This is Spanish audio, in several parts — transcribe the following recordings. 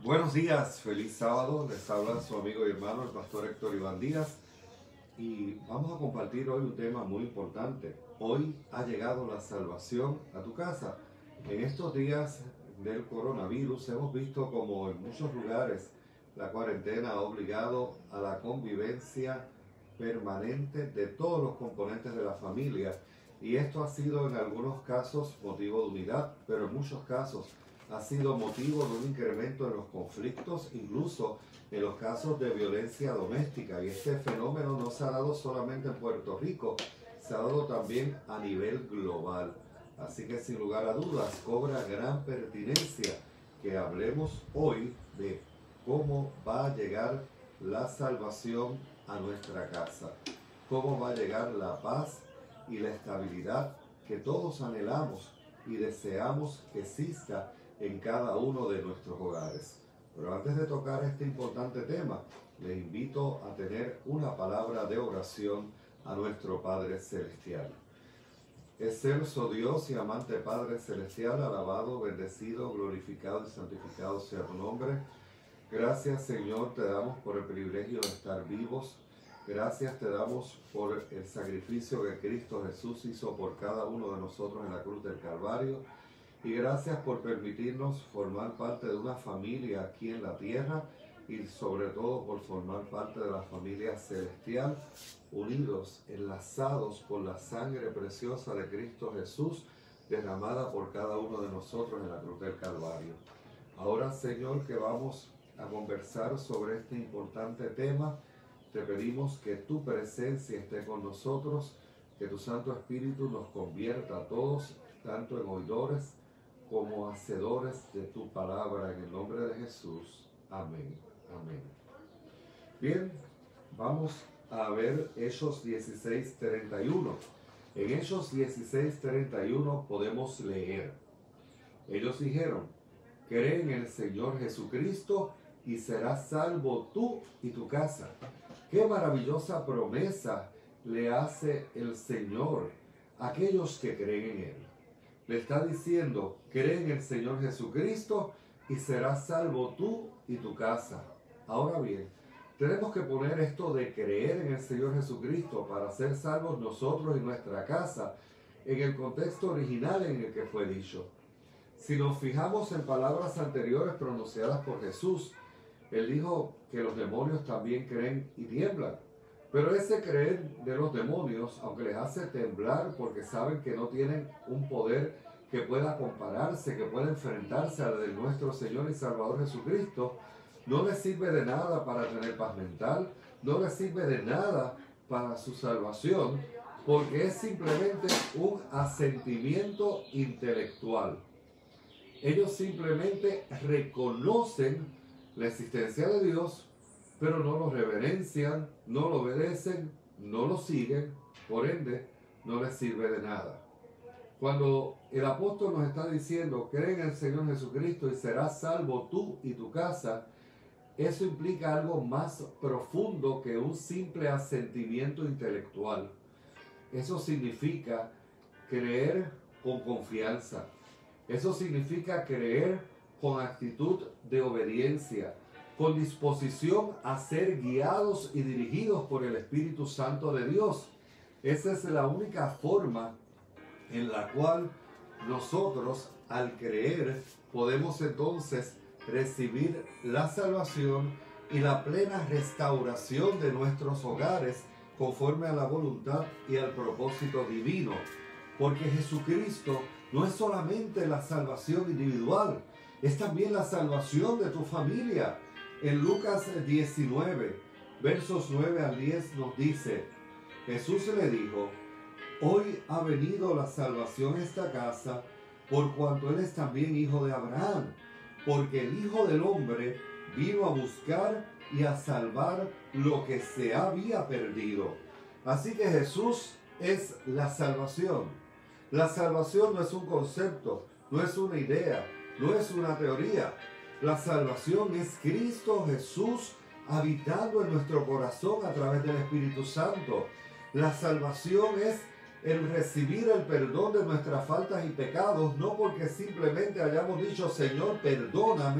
Buenos días, feliz sábado. Les habla su amigo y hermano, el pastor Héctor Iván Díaz. Y vamos a compartir hoy un tema muy importante. Hoy ha llegado la salvación a tu casa. En estos días del coronavirus hemos visto como en muchos lugares la cuarentena ha obligado a la convivencia permanente de todos los componentes de la familia. Y esto ha sido en algunos casos motivo de unidad, pero en muchos casos ha sido motivo de un incremento en los conflictos, incluso en los casos de violencia doméstica. Y este fenómeno no se ha dado solamente en Puerto Rico, se ha dado también a nivel global. Así que sin lugar a dudas cobra gran pertinencia que hablemos hoy de cómo va a llegar la salvación a nuestra casa, cómo va a llegar la paz y la estabilidad que todos anhelamos y deseamos que exista en cada uno de nuestros hogares. Pero antes de tocar este importante tema, les invito a tener una palabra de oración a nuestro Padre Celestial. Excelso Dios y amante Padre Celestial, alabado, bendecido, glorificado y santificado sea tu nombre. Gracias, Señor, te damos por el privilegio de estar vivos. Gracias te damos por el sacrificio que Cristo Jesús hizo por cada uno de nosotros en la cruz del Calvario. Y gracias por permitirnos formar parte de una familia aquí en la tierra y sobre todo por formar parte de la familia celestial, unidos, enlazados por la sangre preciosa de Cristo Jesús, derramada por cada uno de nosotros en la cruz del Calvario. Ahora, Señor, que vamos a conversar sobre este importante tema, te pedimos que tu presencia esté con nosotros, que tu Santo Espíritu nos convierta a todos, tanto en oidores como hacedores de tu palabra, en el nombre de Jesús. Amén. Amén. Bien, vamos a ver Hechos 16:31. En Hechos 16:31 podemos leer: ellos dijeron, cree en el Señor Jesucristo y serás salvo tú y tu casa. Qué maravillosa promesa le hace el Señor a aquellos que creen en Él. Le está diciendo, cree en el Señor Jesucristo y serás salvo tú y tu casa. Ahora bien, tenemos que poner esto de creer en el Señor Jesucristo para ser salvos nosotros y nuestra casa en el contexto original en el que fue dicho. Si nos fijamos en palabras anteriores pronunciadas por Jesús, Él dijo que los demonios también creen y tiemblan. Pero ese creer de los demonios, aunque les hace temblar porque saben que no tienen un poder que pueda compararse, que pueda enfrentarse al de nuestro Señor y Salvador Jesucristo, no les sirve de nada para tener paz mental, no les sirve de nada para su salvación, porque es simplemente un asentimiento intelectual. Ellos simplemente reconocen la existencia de Dios, pero no lo reverencian, no lo obedecen, no lo siguen, por ende, no les sirve de nada. Cuando el apóstol nos está diciendo, cree en el Señor Jesucristo y serás salvo tú y tu casa, eso implica algo más profundo que un simple asentimiento intelectual. Eso significa creer con confianza. Eso significa creer con actitud de obediencia, con disposición a ser guiados y dirigidos por el Espíritu Santo de Dios. Esa es la única forma en la cual nosotros, al creer, podemos entonces recibir la salvación y la plena restauración de nuestros hogares conforme a la voluntad y al propósito divino. Porque Jesucristo no es solamente la salvación individual, es también la salvación de tu familia. En Lucas 19, versos 9 al 10 nos dice, Jesús le dijo, hoy ha venido la salvación a esta casa, por cuanto él es también hijo de Abraham, porque el Hijo del Hombre vino a buscar y a salvar lo que se había perdido. Así que Jesús es la salvación. La salvación no es un concepto, no es una idea, no es una teoría. La salvación es Cristo Jesús habitando en nuestro corazón a través del Espíritu Santo. La salvación es el recibir el perdón de nuestras faltas y pecados, no porque simplemente hayamos dicho, Señor, perdóname,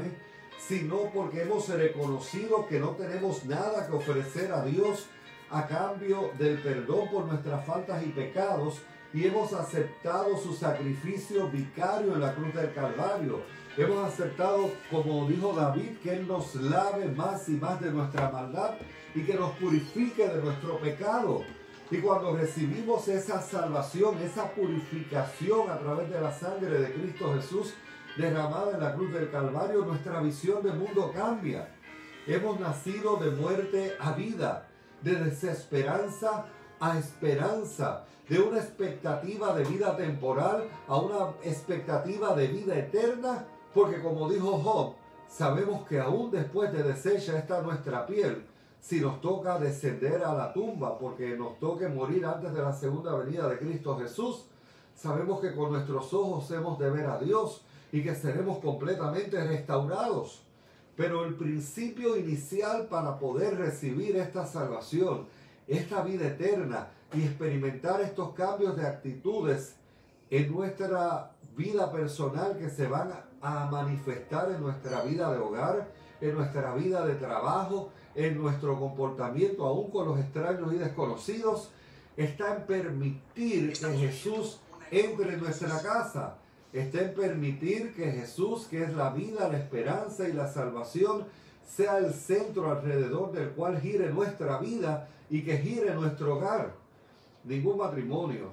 sino porque hemos reconocido que no tenemos nada que ofrecer a Dios a cambio del perdón por nuestras faltas y pecados, y hemos aceptado su sacrificio vicario en la cruz del Calvario. Hemos aceptado, como dijo David, que Él nos lave más y más de nuestra maldad y que nos purifique de nuestro pecado. Y cuando recibimos esa salvación, esa purificación a través de la sangre de Cristo Jesús derramada en la cruz del Calvario, nuestra visión del mundo cambia. Hemos nacido de muerte a vida, de desesperanza a esperanza, de una expectativa de vida temporal a una expectativa de vida eterna, porque como dijo Job, sabemos que aún después de deshecha esta nuestra piel, si nos toca descender a la tumba, porque nos toque morir antes de la segunda venida de Cristo Jesús, sabemos que con nuestros ojos hemos de ver a Dios y que seremos completamente restaurados. Pero el principio inicial para poder recibir esta salvación, esta vida eterna y experimentar estos cambios de actitudes en nuestra vida personal que se van a manifestar en nuestra vida de hogar, en nuestra vida de trabajo, en nuestro comportamiento aún con los extraños y desconocidos, está en permitir que Jesús entre en nuestra casa. Está en permitir que Jesús, que es la vida, la esperanza y la salvación, sea el centro alrededor del cual gire nuestra vida y que gire nuestro hogar. Ningún matrimonio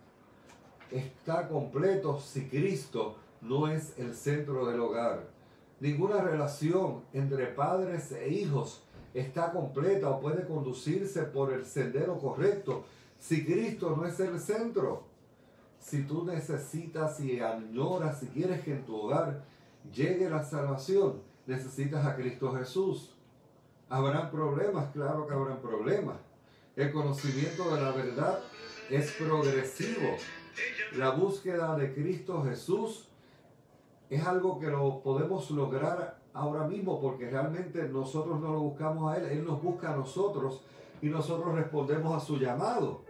está completo si Cristo no es el centro del hogar. Ninguna relación entre padres e hijos está completa o puede conducirse por el sendero correcto si Cristo no es el centro. Si tú necesitas y añoras, si quieres que en tu hogar llegue la salvación, necesitas a Cristo Jesús. ¿Habrán problemas? Claro que habrán problemas. El conocimiento de la verdad es progresivo. La búsqueda de Cristo Jesús es algo que lo podemos lograr ahora mismo porque realmente nosotros no lo buscamos a Él, Él nos busca a nosotros y nosotros respondemos a su llamado.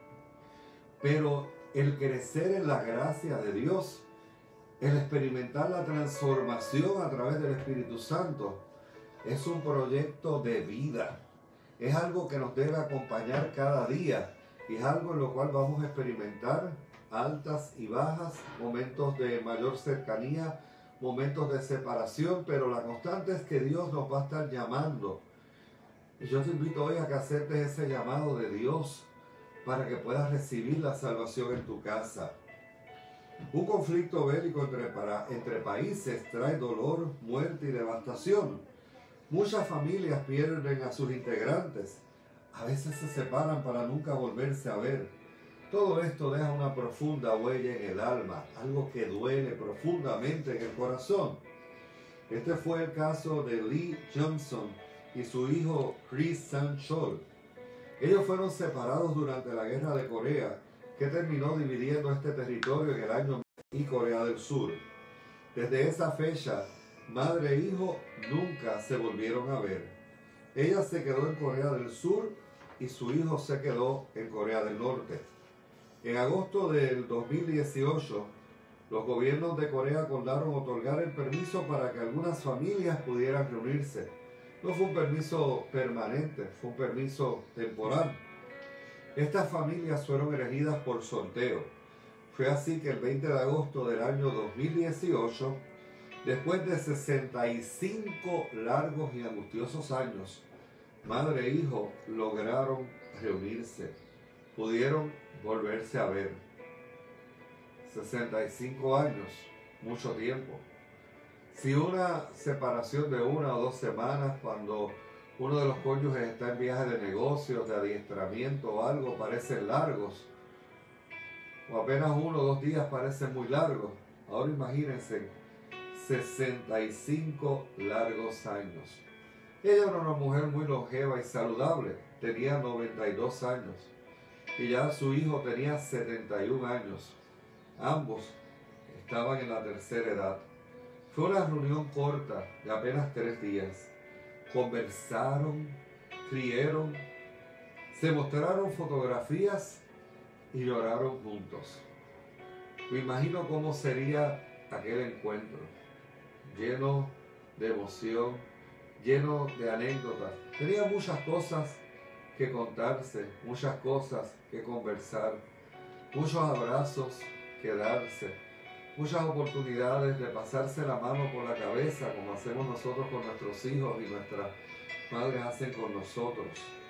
Pero el crecer en la gracia de Dios, el experimentar la transformación a través del Espíritu Santo, es un proyecto de vida. Es algo que nos debe acompañar cada día y es algo en lo cual vamos a experimentar altas y bajas, momentos de mayor cercanía, momentos de separación, pero la constante es que Dios nos va a estar llamando. Y yo te invito hoy a que aceptes ese llamado de Dios para que puedas recibir la salvación en tu casa. Un conflicto bélico entre países trae dolor, muerte y devastación. Muchas familias pierden a sus integrantes. A veces se separan para nunca volverse a ver. Todo esto deja una profunda huella en el alma, algo que duele profundamente en el corazón. Este fue el caso de Lee Johnson y su hijo Chris Sang-chol. Ellos fueron separados durante la Guerra de Corea, que terminó dividiendo este territorio en el año y Corea del Sur. Desde esa fecha, madre e hijo nunca se volvieron a ver. Ella se quedó en Corea del Sur y su hijo se quedó en Corea del Norte. En agosto del 2018, los gobiernos de Corea acordaron otorgar el permiso para que algunas familias pudieran reunirse. No fue un permiso permanente, fue un permiso temporal. Estas familias fueron elegidas por sorteo. Fue así que el 20 de agosto del año 2018, después de 65 largos y angustiosos años, madre e hijo lograron reunirse. Pudieron volverse a ver. 65 años, mucho tiempo. Si una separación de 1 o 2 semanas, cuando uno de los cónyuges está en viaje de negocios, de adiestramiento o algo, parecen largos, o apenas 1 o 2 días parecen muy largos, ahora imagínense 65 largos años. Ella era una mujer muy longeva y saludable, tenía 92 años, y ya su hijo tenía 71 años. Ambos estaban en la tercera edad. Fue una reunión corta de apenas 3 días. Conversaron, rieron, se mostraron fotografías y lloraron juntos. Me imagino cómo sería aquel encuentro, lleno de emoción, lleno de anécdotas. Tenía muchas cosas que contarse, muchas cosas que conversar, muchos abrazos que darse, muchas oportunidades de pasarse la mano por la cabeza, como hacemos nosotros con nuestros hijos y nuestras madres hacen con nosotros.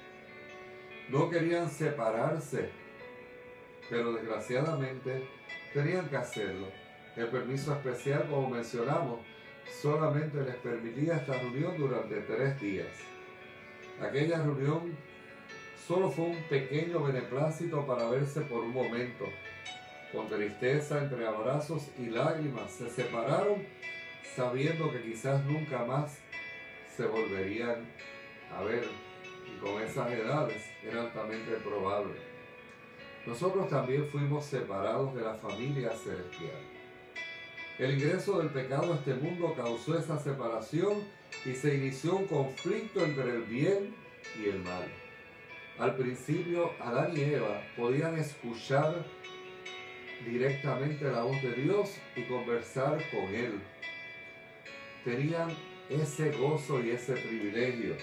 No querían separarse, pero desgraciadamente tenían que hacerlo. El permiso especial, como mencionamos, solamente les permitía esta reunión durante 3 días. Aquella reunión solo fue un pequeño beneplácito para verse por un momento. Con tristeza, entre abrazos y lágrimas, se separaron sabiendo que quizás nunca más se volverían a ver, y con esas edades era altamente probable. Nosotros también fuimos separados de la familia celestial. El ingreso del pecado a este mundo causó esa separación y se inició un conflicto entre el bien y el mal. Al principio, Adán y Eva podían escuchar directamente la voz de Dios y conversar con Él. Tenían ese gozo y ese privilegio,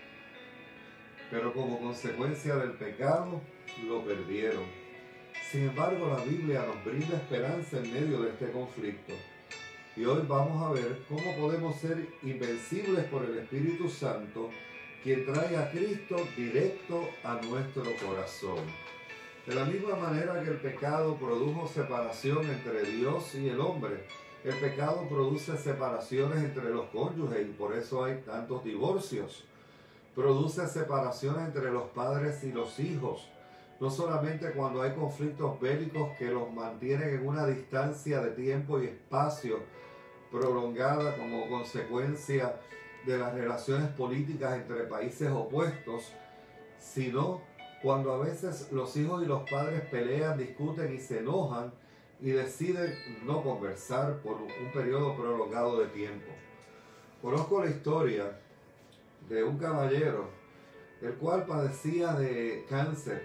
pero como consecuencia del pecado lo perdieron. Sin embargo, la Biblia nos brinda esperanza en medio de este conflicto. Y hoy vamos a ver cómo podemos ser invencibles por el Espíritu Santo, quien trae a Cristo directo a nuestro corazón. De la misma manera que el pecado produjo separación entre Dios y el hombre, el pecado produce separaciones entre los cónyuges y por eso hay tantos divorcios. Produce separaciones entre los padres y los hijos, no solamente cuando hay conflictos bélicos que los mantienen en una distancia de tiempo y espacio prolongada como consecuencia de las relaciones políticas entre países opuestos, sino cuando a veces los hijos y los padres pelean, discuten y se enojan y deciden no conversar por un periodo prolongado de tiempo. Conozco la historia de un caballero el cual padecía de cáncer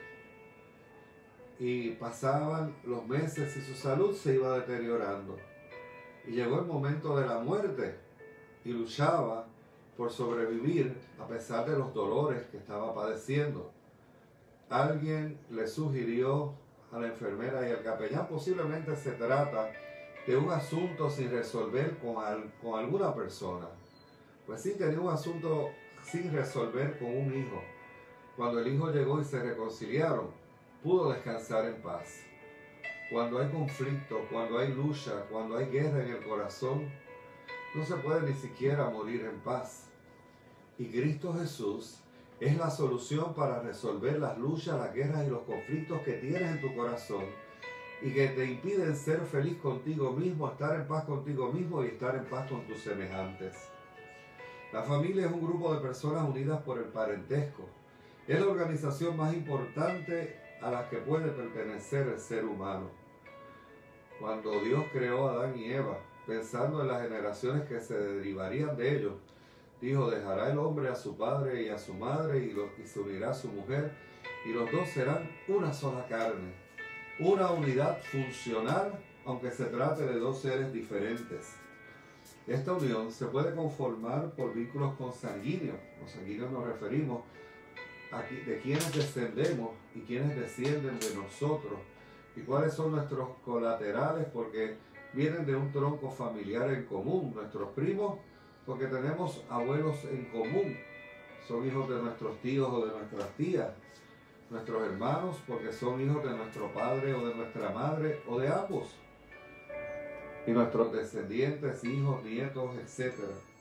y pasaban los meses y su salud se iba deteriorando y llegó el momento de la muerte y luchaba por sobrevivir a pesar de los dolores que estaba padeciendo. Alguien le sugirió a la enfermera y al capellán, posiblemente se trata de un asunto sin resolver con alguna persona. Pues sí, tenía un asunto sin resolver con un hijo. Cuando el hijo llegó y se reconciliaron, pudo descansar en paz. Cuando hay conflicto, cuando hay lucha, cuando hay guerra en el corazón, no se puede ni siquiera morir en paz. Y Cristo Jesús es la solución para resolver las luchas, las guerras y los conflictos que tienes en tu corazón y que te impiden ser feliz contigo mismo, estar en paz contigo mismo y estar en paz con tus semejantes. La familia es un grupo de personas unidas por el parentesco. Es la organización más importante a la que puede pertenecer el ser humano. Cuando Dios creó a Adán y Eva, pensando en las generaciones que se derivarían de ellos, dijo: dejará el hombre a su padre y a su madre y se unirá a su mujer, y los dos serán una sola carne, una unidad funcional, aunque se trate de dos seres diferentes. Esta unión se puede conformar por vínculos consanguíneos. Los sanguíneos nos referimos a de quienes descendemos y quienes descienden de nosotros, y cuáles son nuestros colaterales, porque vienen de un tronco familiar en común. Nuestros primos, porque tenemos abuelos en común, son hijos de nuestros tíos o de nuestras tías. Nuestros hermanos, porque son hijos de nuestro padre o de nuestra madre o de ambos. Y nuestros descendientes, hijos, nietos, etc.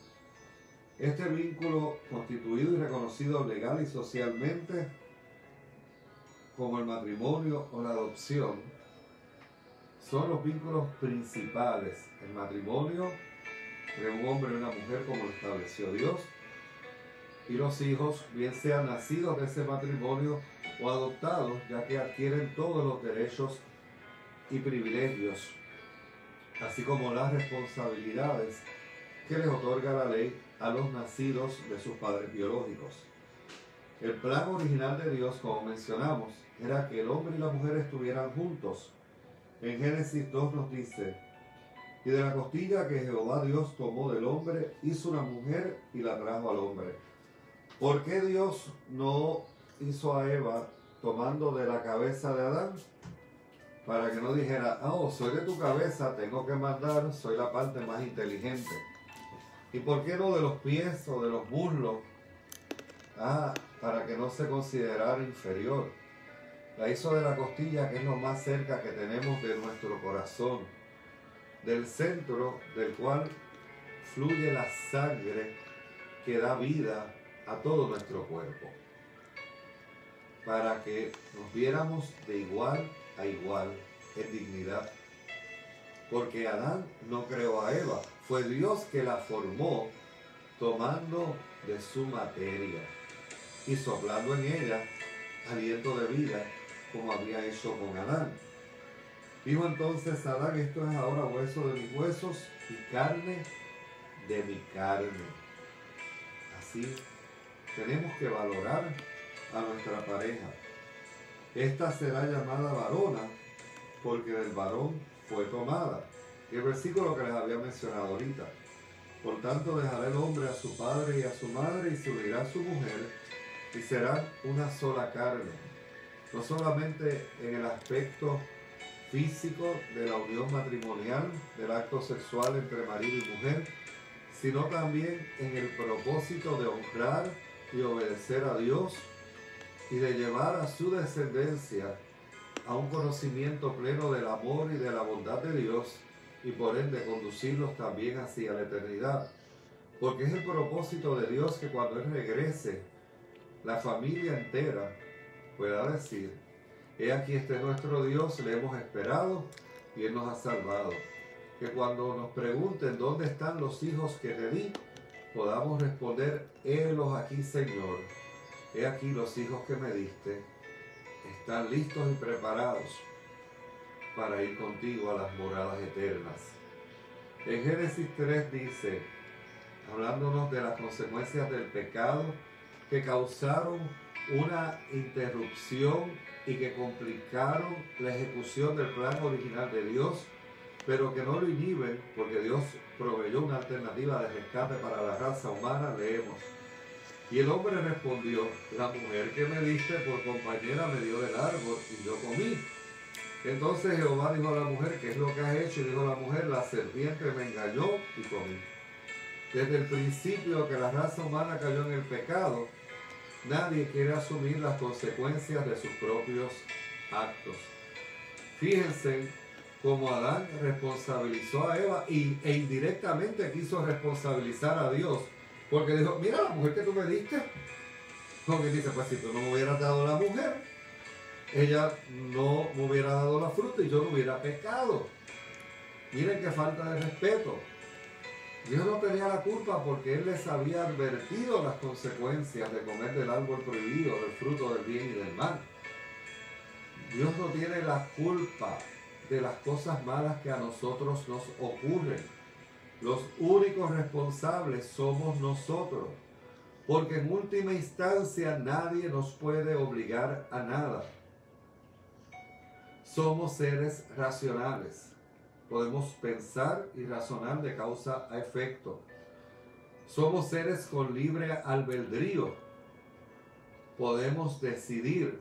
Este vínculo, constituido y reconocido legal y socialmente como el matrimonio o la adopción, son los vínculos principales. El matrimonio de un hombre y una mujer, como lo estableció Dios, y los hijos, bien sean nacidos de ese matrimonio o adoptados, ya que adquieren todos los derechos y privilegios, así como las responsabilidades que les otorga la ley a los nacidos de sus padres biológicos. El plan original de Dios, como mencionamos, era que el hombre y la mujer estuvieran juntos. En Génesis 2 nos dice: Y de la costilla que Jehová Dios tomó del hombre, hizo una mujer y la trajo al hombre. ¿Por qué Dios no hizo a Eva tomando de la cabeza de Adán? Para que no dijera, oh, soy de tu cabeza, tengo que mandar, soy la parte más inteligente. ¿Y por qué no de los pies o de los muslos? Para que no se considerara inferior. La hizo de la costilla, que es lo más cerca que tenemos de nuestro corazón, del centro del cual fluye la sangre que da vida a todo nuestro cuerpo, para que nos viéramos de igual a igual en dignidad. Porque Adán no creó a Eva, fue Dios que la formó tomando de su materia y soplando en ella aliento de vida, como había hecho con Adán. Dijo entonces Adán, esto es ahora hueso de mis huesos y carne de mi carne. Así tenemos que valorar a nuestra pareja. Esta será llamada varona porque del varón fue tomada. Y el versículo que les había mencionado ahorita. Por tanto dejará el hombre a su padre y a su madre y se unirá a su mujer y serán una sola carne. No solamente en el aspecto físico de la unión matrimonial, del acto sexual entre marido y mujer, sino también en el propósito de honrar y obedecer a Dios y de llevar a su descendencia a un conocimiento pleno del amor y de la bondad de Dios y por ende conducirlos también hacia la eternidad. Porque es el propósito de Dios que cuando Él regrese, la familia entera pueda decir, he aquí este nuestro Dios, le hemos esperado y Él nos ha salvado. Que cuando nos pregunten dónde están los hijos que te di, podamos responder, hélos aquí, Señor. He aquí los hijos que me diste, están listos y preparados para ir contigo a las moradas eternas. En Génesis 3 dice, hablándonos de las consecuencias del pecado que causaron una interrupción y que complicaron la ejecución del plan original de Dios, pero que no lo inhiben porque Dios proveyó una alternativa de rescate para la raza humana, leemos. Y el hombre respondió, la mujer que me diste por compañera me dio del árbol y yo comí. Entonces Jehová dijo a la mujer, ¿qué es lo que has hecho? Y dijo la mujer, la serpiente me engañó y comí. Desde el principio que la raza humana cayó en el pecado, nadie quiere asumir las consecuencias de sus propios actos. Fíjense cómo Adán responsabilizó a Eva e indirectamente quiso responsabilizar a Dios. Porque dijo, mira la mujer que tú me diste. Porque dice, pues si tú no me hubieras dado la mujer, ella no me hubiera dado la fruta y yo no hubiera pecado. Miren qué falta de respeto. Dios no tenía la culpa porque Él les había advertido las consecuencias de comer del árbol prohibido, del fruto del bien y del mal. Dios no tiene la culpa de las cosas malas que a nosotros nos ocurren. Los únicos responsables somos nosotros, porque en última instancia nadie nos puede obligar a nada. Somos seres racionales. Podemos pensar y razonar de causa a efecto. Somos seres con libre albedrío. Podemos decidir.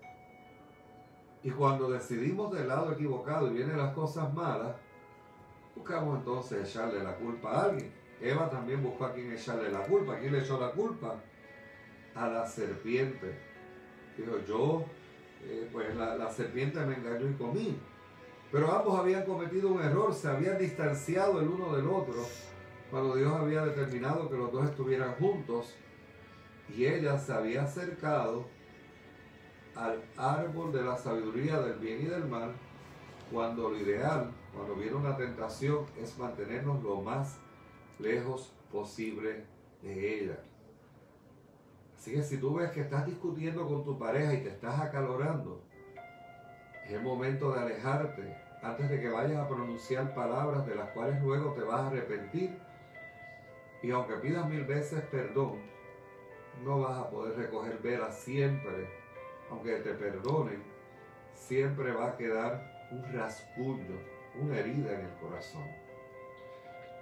Y cuando decidimos del lado equivocado y vienen las cosas malas, buscamos entonces echarle la culpa a alguien. Eva también buscó a quien echarle la culpa. ¿A quién le echó la culpa? A la serpiente. Dijo, pues la serpiente me engañó y comí. Pero ambos habían cometido un error, se habían distanciado el uno del otro cuando Dios había determinado que los dos estuvieran juntos y ella se había acercado al árbol de la sabiduría del bien y del mal, cuando lo ideal, cuando viene una tentación, es mantenernos lo más lejos posible de ella. Así que si tú ves que estás discutiendo con tu pareja y te estás acalorando, es el momento de alejarte antes de que vayas a pronunciar palabras de las cuales luego te vas a arrepentir. Y aunque pidas 1000 veces perdón, no vas a poder recoger velas siempre. Aunque te perdonen, siempre va a quedar un rasguño, una herida en el corazón.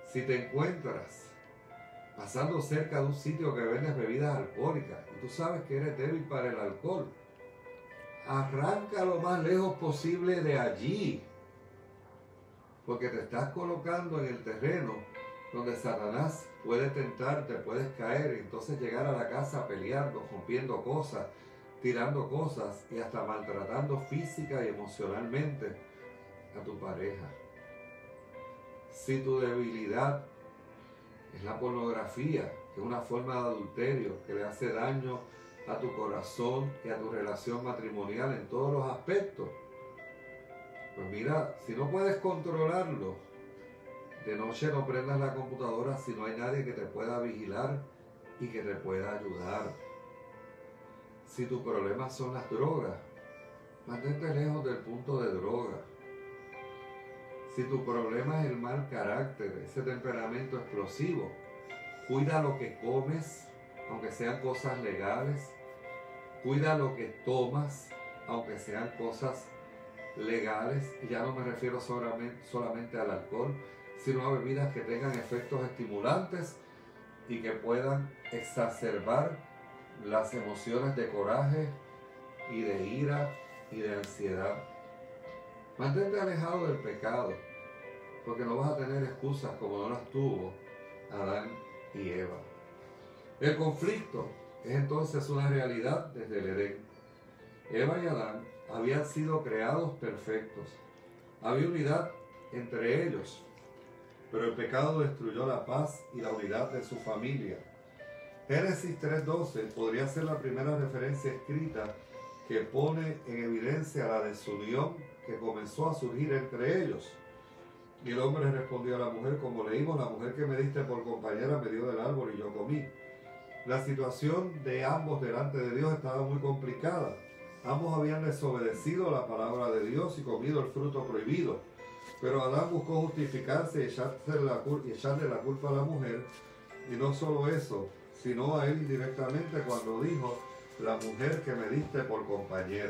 Si te encuentras pasando cerca de un sitio que vende bebidas alcohólicas y tú sabes que eres débil para el alcohol, arranca lo más lejos posible de allí, porque te estás colocando en el terreno donde Satanás puede tentarte, puedes caer y entonces llegar a la casa peleando, rompiendo cosas, tirando cosas y hasta maltratando física y emocionalmente a tu pareja. Si tu debilidad es la pornografía, que es una forma de adulterio que le hace daño a tu corazón y a tu relación matrimonial en todos los aspectos, pues mira, si no puedes controlarlo, de noche no prendas la computadora si no hay nadie que te pueda vigilar y que te pueda ayudar. Si tu problema son las drogas, mantente lejos del punto de droga. Si tu problema es el mal carácter, ese temperamento explosivo, cuida lo que comes, aunque sean cosas legales. Cuida lo que tomas, aunque sean cosas legales. Y ya no me refiero solamente al alcohol, sino a bebidas que tengan efectos estimulantes y que puedan exacerbar las emociones de coraje y de ira y de ansiedad. Mantente alejado del pecado, porque no vas a tener excusas como no las tuvo Adán y Eva. El conflicto es entonces una realidad desde el Edén. Eva y Adán habían sido creados perfectos. Había unidad entre ellos, pero el pecado destruyó la paz y la unidad de su familia. Génesis 3:12 podría ser la primera referencia escrita que pone en evidencia la desunión que comenzó a surgir entre ellos. Y el hombre respondió a la mujer, como leímos, la mujer que me diste por compañera me dio del árbol y yo comí. La situación de ambos delante de Dios estaba muy complicada. Ambos habían desobedecido la palabra de Dios y comido el fruto prohibido. Pero Adán buscó justificarse y echarle la culpa a la mujer. Y no solo eso, sino a él indirectamente cuando dijo, la mujer que me diste por compañera.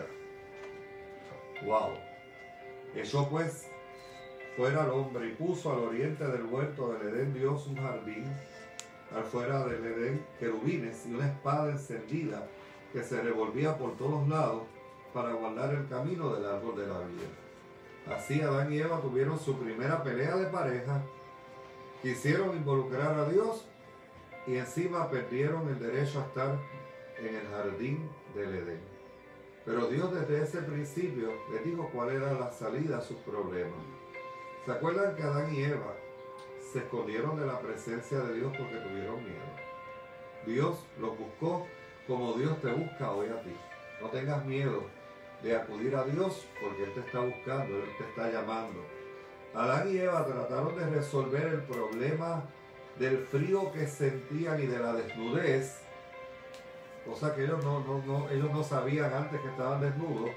¡Wow! Echó pues fuera al hombre y puso al oriente del huerto del Edén Dios un jardín, afuera del Edén querubines y una espada encendida que se revolvía por todos lados para guardar el camino del árbol de la vida. Así Adán y Eva tuvieron su primera pelea de pareja, quisieron involucrar a Dios y encima perdieron el derecho a estar en el jardín del Edén. Pero Dios desde ese principio les dijo cuál era la salida a sus problemas. ¿Se acuerdan que Adán y Eva se escondieron de la presencia de Dios porque tuvieron miedo? Dios los buscó como Dios te busca hoy a ti. No tengas miedo de acudir a Dios porque Él te está buscando, Él te está llamando. Adán y Eva trataron de resolver el problema del frío que sentían y de la desnudez, cosa que ellos no sabían antes que estaban desnudos,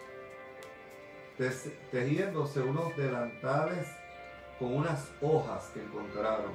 tejiéndose unos delantales con unas hojas que encontraron.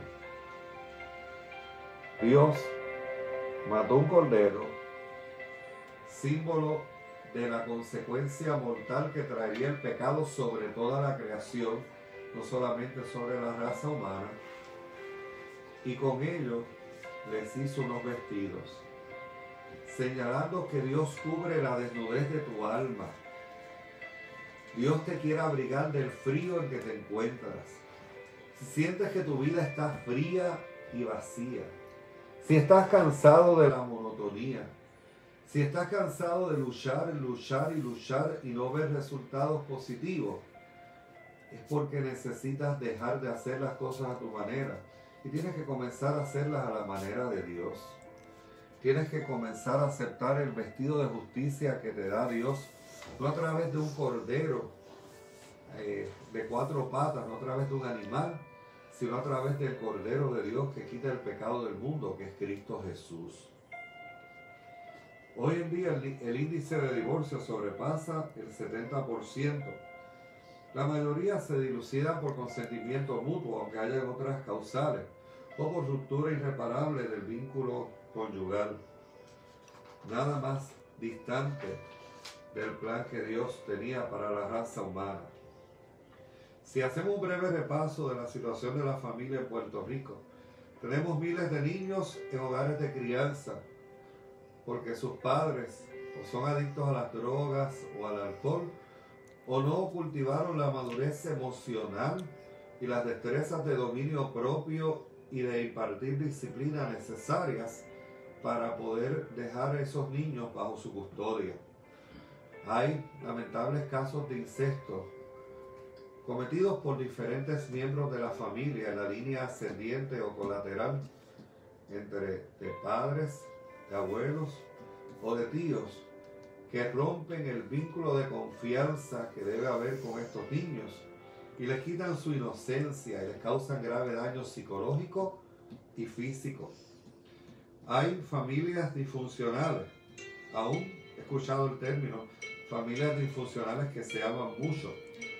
Dios mató un cordero, símbolo de la consecuencia mortal que traería el pecado sobre toda la creación, no solamente sobre la raza humana, y con ello les hizo unos vestidos, señalando que Dios cubre la desnudez de tu alma. Dios te quiere abrigar del frío en que te encuentras. Si sientes que tu vida está fría y vacía, si estás cansado de la monotonía, si estás cansado de luchar y no ver resultados positivos, es porque necesitas dejar de hacer las cosas a tu manera y tienes que comenzar a hacerlas a la manera de Dios. Tienes que comenzar a aceptar el vestido de justicia que te da Dios, no a través de un cordero de 4 patas, no a través de un animal, sino a través del Cordero de Dios que quita el pecado del mundo, que es Cristo Jesús. Hoy en día el índice de divorcio sobrepasa el 70%. La mayoría se dilucida por consentimiento mutuo, aunque haya otras causales, o por ruptura irreparable del vínculo conyugal. Nada más distante del plan que Dios tenía para la raza humana. Si hacemos un breve repaso de la situación de la familia en Puerto Rico, tenemos miles de niños en hogares de crianza porque sus padres o son adictos a las drogas o al alcohol o no cultivaron la madurez emocional y las destrezas de dominio propio y de impartir disciplina necesarias para poder dejar a esos niños bajo su custodia. Hay lamentables casos de incesto cometidos por diferentes miembros de la familia en la línea ascendiente o colateral entre de padres, de abuelos o de tíos que rompen el vínculo de confianza que debe haber con estos niños y les quitan su inocencia y les causan grave daño psicológico y físico. Hay familias disfuncionales, aún he escuchado el término, familias disfuncionales que se aman mucho.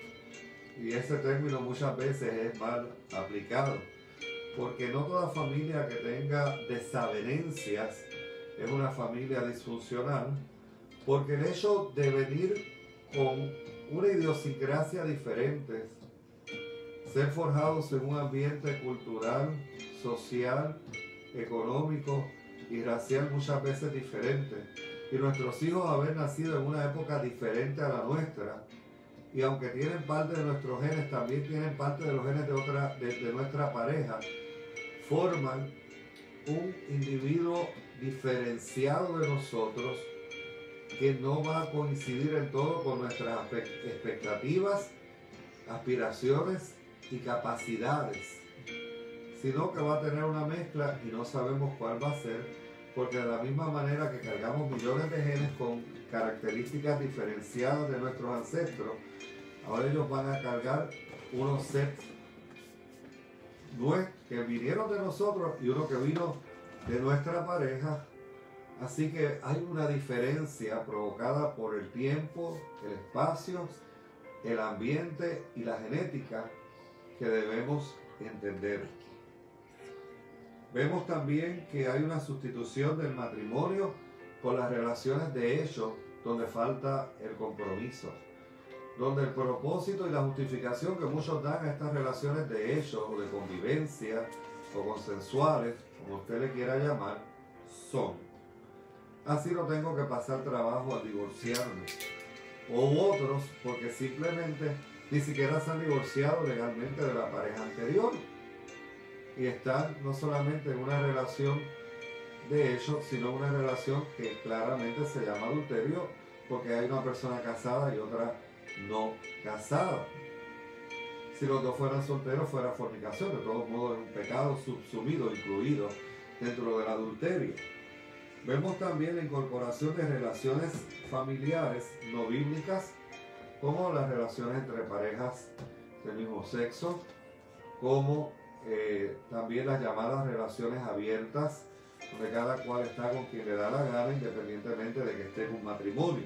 Y ese término muchas veces es mal aplicado, porque no toda familia que tenga desavenencias es una familia disfuncional, porque el hecho de venir con una idiosincrasia diferente, ser forjados en un ambiente cultural, social, económico y racial muchas veces diferente, y nuestros hijos haber nacido en una época diferente a la nuestra, y aunque tienen parte de nuestros genes, también tienen parte de los genes de nuestra pareja, forman un individuo diferenciado de nosotros que no va a coincidir en todo con nuestras expectativas, aspiraciones y capacidades, sino que va a tener una mezcla y no sabemos cuál va a ser, porque de la misma manera que cargamos millones de genes con características diferenciadas de nuestros ancestros, ahora ellos van a cargar unos sets que vinieron de nosotros y uno que vino de nuestra pareja. Así que hay una diferencia provocada por el tiempo, el espacio, el ambiente y la genética que debemos entender. Vemos también que hay una sustitución del matrimonio por las relaciones de hecho, donde falta el compromiso, donde el propósito y la justificación que muchos dan a estas relaciones de hecho o de convivencia o consensuales, como usted le quiera llamar, son: así no tengo que pasar trabajo al divorciarme, o otros porque simplemente ni siquiera se han divorciado legalmente de la pareja anterior y están no solamente en una relación de hecho, sino una relación que claramente se llama adulterio, porque hay una persona casada y otra no casada. Si los dos fueran solteros, fuera fornicación. De todos modos, es un pecado subsumido, incluido dentro del adulterio. Vemos también la incorporación de relaciones familiares no bíblicas, como las relaciones entre parejas del mismo sexo, como también las llamadas relaciones abiertas, donde cada cual está con quien le da la gana, independientemente de que esté en un matrimonio.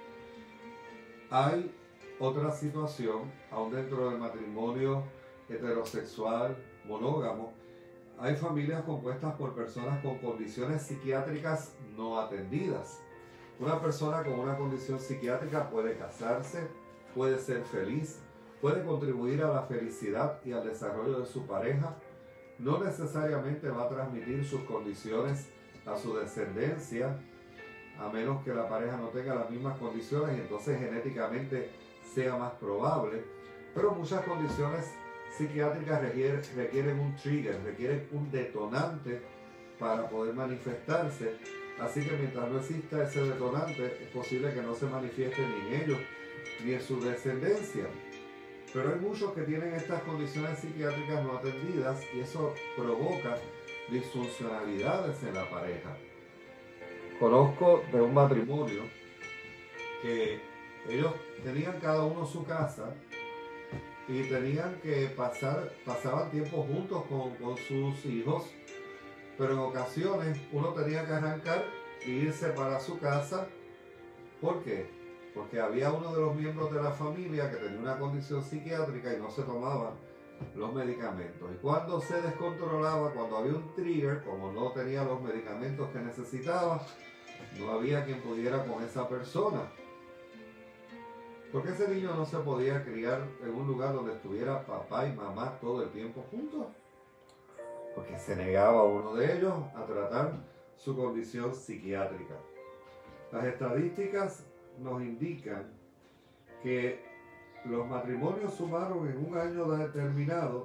Hay otra situación, aún dentro del matrimonio heterosexual, monógamo, hay familias compuestas por personas con condiciones psiquiátricas no atendidas. Una persona con una condición psiquiátrica puede casarse, puede ser feliz, puede contribuir a la felicidad y al desarrollo de su pareja, no necesariamente va a transmitir sus condiciones a su descendencia, a menos que la pareja no tenga las mismas condiciones y entonces genéticamente sea más probable, pero muchas condiciones psiquiátricas requieren un trigger, requieren un detonante para poder manifestarse, así que mientras no exista ese detonante es posible que no se manifieste ni en ellos ni en su descendencia. Pero hay muchos que tienen estas condiciones psiquiátricas no atendidas y eso provoca disfuncionalidades en la pareja. Conozco de un matrimonio que ellos tenían cada uno su casa y tenían que pasaban tiempo juntos con sus hijos, pero en ocasiones uno tenía que arrancar e irse para su casa. ¿Por qué? Porque había uno de los miembros de la familia que tenía una condición psiquiátrica y no se tomaban los medicamentos. Y cuando se descontrolaba, cuando había un trigger, como no tenía los medicamentos que necesitaba, no había quien pudiera con esa persona. ¿Por qué ese niño no se podía criar en un lugar donde estuviera papá y mamá todo el tiempo juntos? Porque se negaba uno de ellos a tratar su condición psiquiátrica. Las estadísticas nos indican que los matrimonios sumaron en un año determinado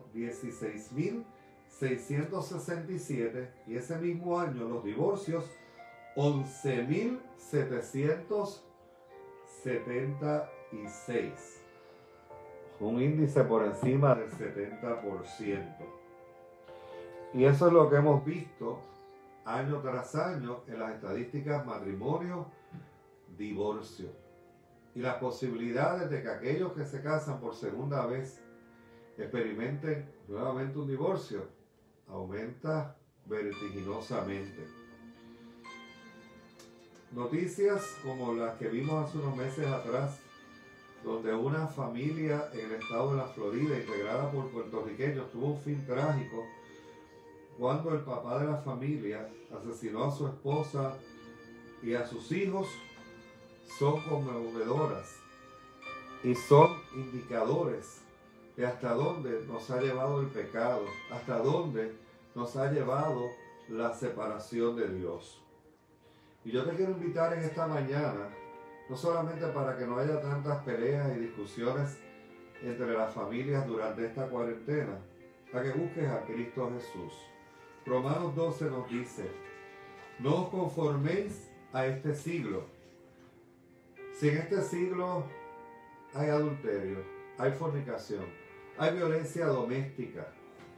16.667 y ese mismo año los divorcios 11.776. Un índice por encima del 70%. Y eso es lo que hemos visto año tras año en las estadísticas matrimonio, divorcio. Y las posibilidades de que aquellos que se casan por segunda vez experimenten nuevamente un divorcio aumenta vertiginosamente. Noticias como las que vimos hace unos meses atrás, donde una familia en el estado de la Florida, integrada por puertorriqueños, tuvo un fin trágico cuando el papá de la familia asesinó a su esposa y a sus hijos, son conmovedoras y son indicadores de hasta dónde nos ha llevado el pecado, hasta dónde nos ha llevado la separación de Dios. Y yo te quiero invitar en esta mañana, no solamente para que no haya tantas peleas y discusiones entre las familias durante esta cuarentena, a que busques a Cristo Jesús. Romanos 12 nos dice, no os conforméis a este siglo. Si en este siglo hay adulterio, hay fornicación, hay violencia doméstica,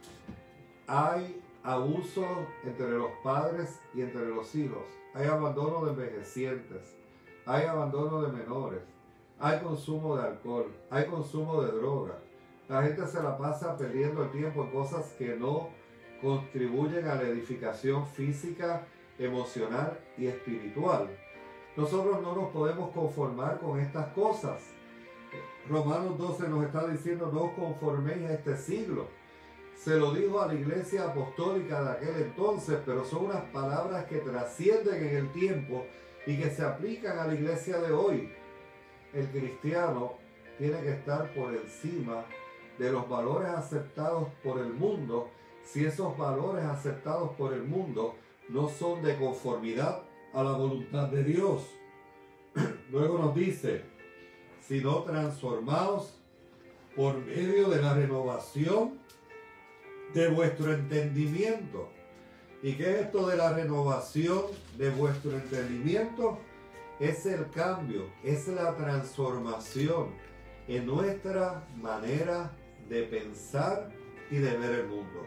hay abuso entre los padres y entre los hijos, hay abandono de envejecientes, hay abandono de menores, hay consumo de alcohol, hay consumo de droga. La gente se la pasa perdiendo el tiempo en cosas que no contribuyen a la edificación física, emocional y espiritual. Nosotros no nos podemos conformar con estas cosas. Romanos 12 nos está diciendo, no os conforméis a este siglo. Se lo dijo a la iglesia apostólica de aquel entonces, pero son unas palabras que trascienden en el tiempo y que se aplican a la iglesia de hoy. El cristiano tiene que estar por encima de los valores aceptados por el mundo, si esos valores aceptados por el mundo no son de conformidad a la voluntad de Dios. Luego nos dice, sino transformaos por medio de la renovación de vuestro entendimiento. ¿Y qué es esto de la renovación de vuestro entendimiento? Es el cambio, es la transformación en nuestra manera de pensar y de ver el mundo.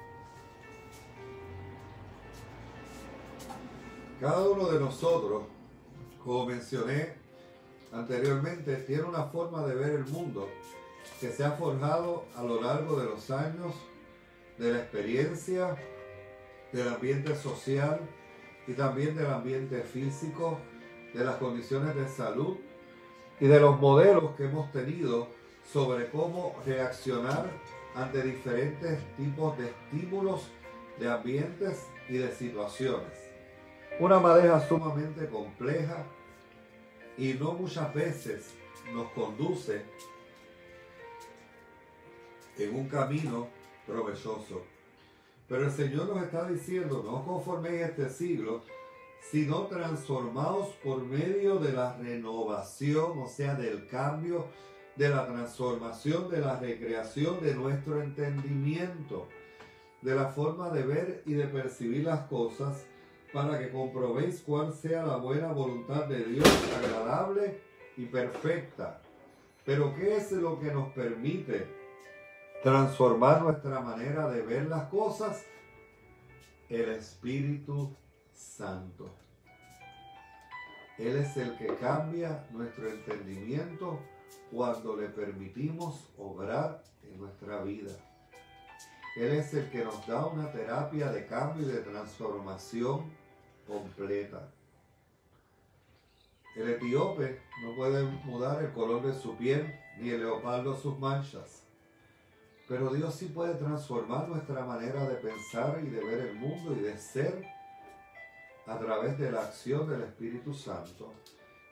Cada uno de nosotros, como mencioné anteriormente, tiene una forma de ver el mundo que se ha forjado a lo largo de los años, de la experiencia, del ambiente social y también del ambiente físico, de las condiciones de salud y de los modelos que hemos tenido sobre cómo reaccionar ante diferentes tipos de estímulos, de ambientes y de situaciones. Una madeja sumamente compleja y no muchas veces nos conduce en un camino provechoso. Pero el Señor nos está diciendo, no os conforméis a este siglo, sino transformaos por medio de la renovación, o sea, del cambio, de la transformación, de la recreación de nuestro entendimiento, de la forma de ver y de percibir las cosas, para que comprobéis cuál sea la buena voluntad de Dios, agradable y perfecta. Pero ¿qué es lo que nos permite transformar nuestra manera de ver las cosas? El Espíritu Santo. Él es el que cambia nuestro entendimiento cuando le permitimos obrar en nuestra vida. Él es el que nos da una terapia de cambio y de transformación completa. El etíope no puede mudar el color de su piel, ni el leopardo sus manchas. Pero Dios sí puede transformar nuestra manera de pensar y de ver el mundo y de ser a través de la acción del Espíritu Santo.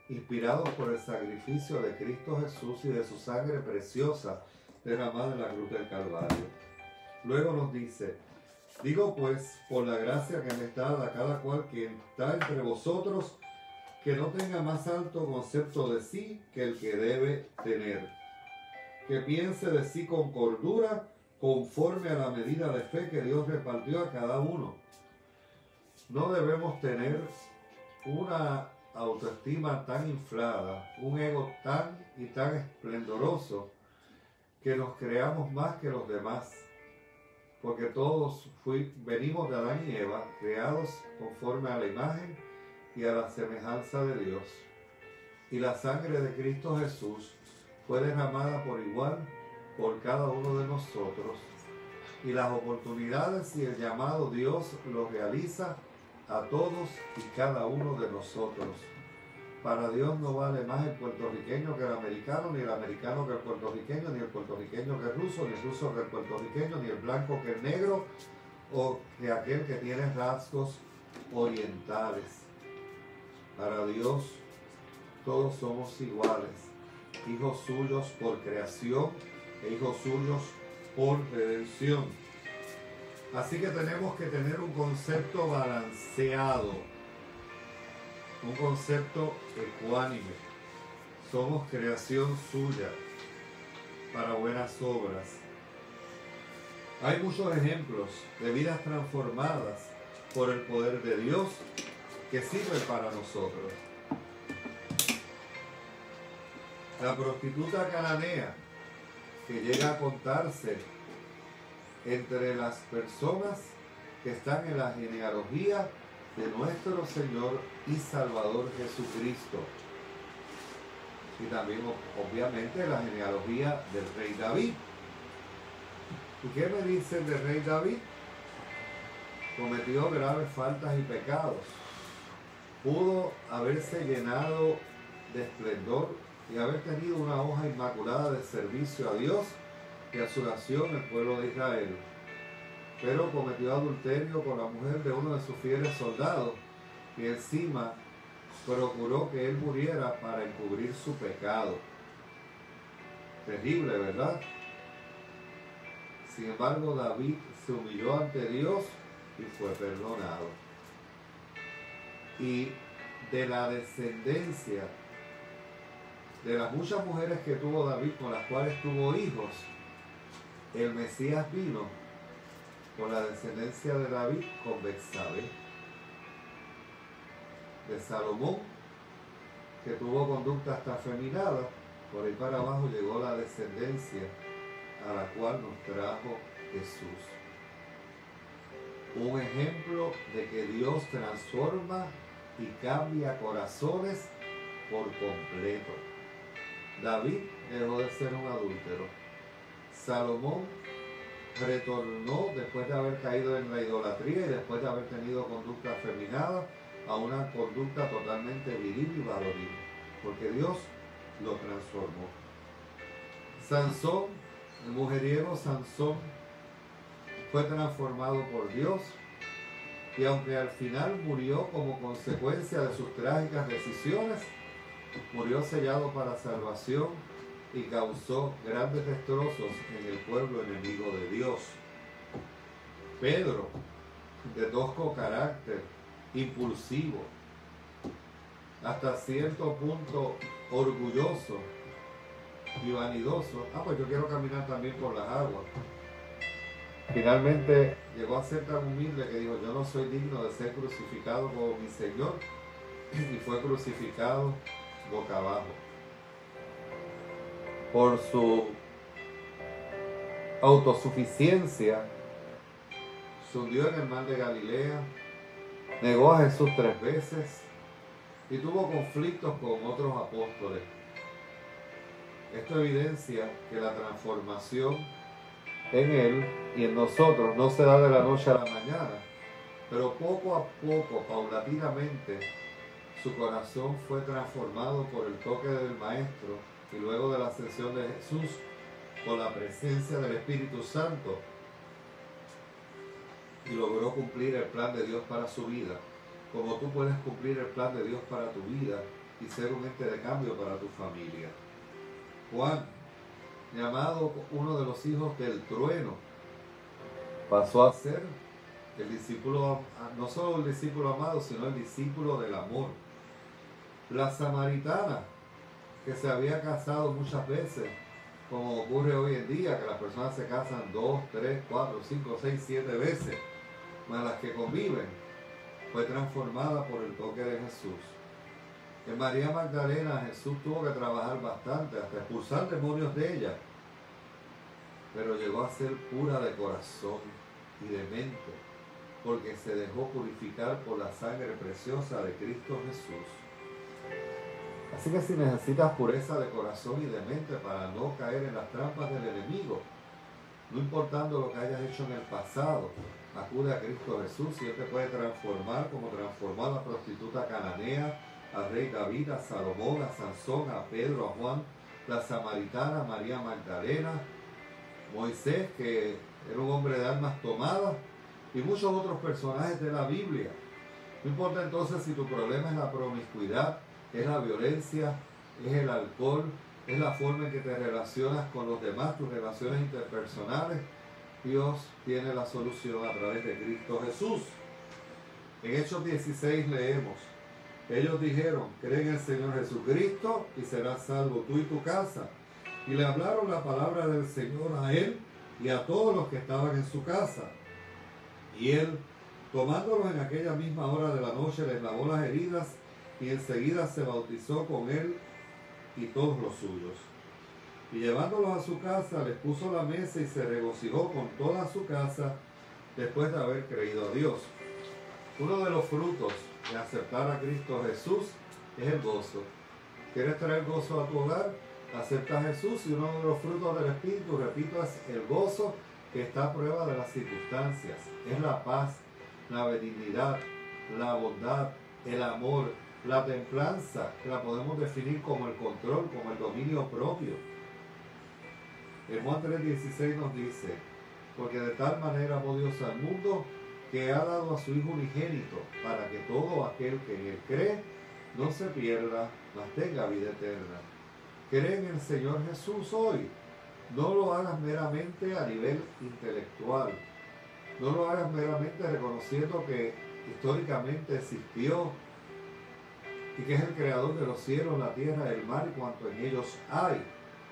inspirados por el sacrificio de Cristo Jesús y de su sangre preciosa derramada en la cruz del Calvario. Luego nos dice: digo pues, por la gracia que me está dada a cada cual que está entre vosotros, que no tenga más alto concepto de sí que el que debe tener, que piense de sí con cordura, conforme a la medida de fe que Dios repartió a cada uno. No debemos tener una autoestima tan inflada, un ego tan y tan esplendoroso, que nos creamos más que los demás, porque todos venimos de Adán y Eva, creados conforme a la imagen y a la semejanza de Dios. Y la sangre de Cristo Jesús fue derramada por igual por cada uno de nosotros. Y las oportunidades y el llamado Dios los realiza a todos y cada uno de nosotros. Para Dios no vale más el puertorriqueño que el americano, ni el americano que el puertorriqueño, ni el puertorriqueño que el ruso, ni el ruso que el puertorriqueño, ni el blanco que el negro, o que aquel que tiene rasgos orientales. Para Dios todos somos iguales, hijos suyos por creación e hijos suyos por redención. Así que tenemos que tener un concepto balanceado, un concepto ecuánime. Somos creación suya para buenas obras. Hay muchos ejemplos de vidas transformadas por el poder de Dios que sirven para nosotros. La prostituta cananea, que llega a contarse entre las personas que están en la genealogía de nuestro Señor y Salvador Jesucristo. Y también, obviamente, la genealogía del rey David. ¿Y qué me dicen del rey David? Cometió graves faltas y pecados. Pudo haberse llenado de esplendor y haber tenido una hoja inmaculada de servicio a Dios y a su nación, el pueblo de Israel. Pero cometió adulterio con la mujer de uno de sus fieles soldados y encima procuró que él muriera para encubrir su pecado. Terrible, ¿verdad? Sin embargo, David se humilló ante Dios y fue perdonado. Y de la descendencia de las muchas mujeres que tuvo David, con las cuales tuvo hijos, el Mesías vino con la descendencia de David con Betsabé. De Salomón, que tuvo conducta hasta afeminada, por ahí para abajo llegó la descendencia a la cual nos trajo Jesús. Un ejemplo de que Dios transforma y cambia corazones por completo. David dejó de ser un adúltero. Salomón retornó después de haber caído en la idolatría y después de haber tenido conducta afeminada a una conducta totalmente viril y varonil, porque Dios lo transformó. Sansón, el mujeriego Sansón, fue transformado por Dios, y aunque al final murió como consecuencia de sus trágicas decisiones, murió sellado para salvación y causó grandes destrozos en el pueblo enemigo de Dios. Pedro, de tosco carácter, impulsivo, hasta cierto punto orgulloso y vanidoso. Pues yo quiero caminar también por las aguas. Finalmente llegó a ser tan humilde que dijo: yo no soy digno de ser crucificado como mi Señor, y fue crucificado boca abajo. Por su autosuficiencia, se hundió en el mar de Galilea, negó a Jesús 3 veces y tuvo conflictos con otros apóstoles. Esto evidencia que la transformación en él y en nosotros no se da de la noche a la mañana, pero poco a poco, paulatinamente, su corazón fue transformado por el toque del Maestro y luego de la ascensión de Jesús, por la presencia del Espíritu Santo, y logró cumplir el plan de Dios para su vida. Como tú puedes cumplir el plan de Dios para tu vida y ser un ente de cambio para tu familia. Juan, llamado uno de los hijos del trueno, pasó a ser el discípulo, no solo el discípulo amado, sino el discípulo del amor. La samaritana, que se había casado muchas veces, como ocurre hoy en día, que las personas se casan 2, 3, 4, 5, 6, 7 veces, más las que conviven, fue transformada por el toque de Jesús. En María Magdalena, Jesús tuvo que trabajar bastante, hasta expulsar demonios de ella, pero llegó a ser pura de corazón y de mente, porque se dejó purificar por la sangre preciosa de Cristo Jesús. Así que si necesitas pureza de corazón y de mente para no caer en las trampas del enemigo, no importando lo que hayas hecho en el pasado, acude a Cristo Jesús y Él te puede transformar como transformó a la prostituta cananea, al rey David, a Salomón, a Sansón, a Pedro, a Juan, la samaritana, María Magdalena, Moisés, que era un hombre de almas tomadas, y muchos otros personajes de la Biblia. No importa entonces si tu problema es la promiscuidad, es la violencia, es el alcohol, es la forma en que te relacionas con los demás, tus relaciones interpersonales. Dios tiene la solución a través de Cristo Jesús. En Hechos 16 leemos: ellos dijeron, cree en el Señor Jesucristo y serás salvo tú y tu casa. Y le hablaron la palabra del Señor a él y a todos los que estaban en su casa. Y él, tomándolos en aquella misma hora de la noche, les lavó las heridas y enseguida se bautizó con él y todos los suyos. Y llevándolos a su casa, les puso la mesa y se regocijó con toda su casa después de haber creído a Dios. Uno de los frutos de aceptar a Cristo Jesús es el gozo. ¿Quieres traer gozo a tu hogar? Acepta a Jesús y uno de los frutos del Espíritu, repito, es el gozo que está a prueba de las circunstancias. Es la paz, la benignidad, la bondad, el amor, la templanza, que la podemos definir como el control, como el dominio propio. En Juan 3:16 nos dice, porque de tal manera amó Dios al mundo que ha dado a su Hijo unigénito, para que todo aquel que en él cree no se pierda, mas tenga vida eterna. Cree en el Señor Jesús hoy. No lo hagas meramente a nivel intelectual. No lo hagas meramente reconociendo que históricamente existió y que es el creador de los cielos, la tierra, el mar y cuanto en ellos hay.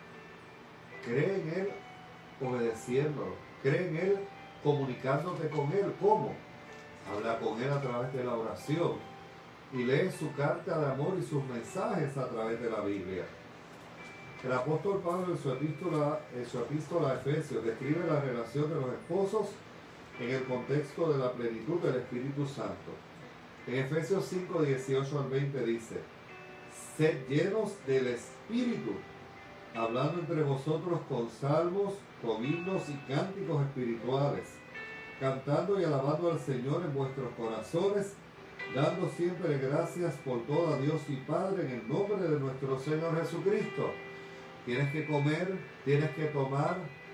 Cree en Él obedeciéndolo. Cree en Él comunicándote con Él. ¿Cómo? Habla con Él a través de la oración y lee su carta de amor y sus mensajes a través de la Biblia. El apóstol Pablo en su epístola a Efesios describe la relación de los esposos en el contexto de la plenitud del Espíritu Santo. En Efesios 5, 18 al 20 dice: sed llenos del Espíritu, hablando entre vosotros con salmos, con himnos y cánticos espirituales, cantando y alabando al Señor en vuestros corazones, dando siempre gracias por todo a Dios y Padre en el nombre de nuestro Señor Jesucristo. Tienes que comer, tienes que tomar,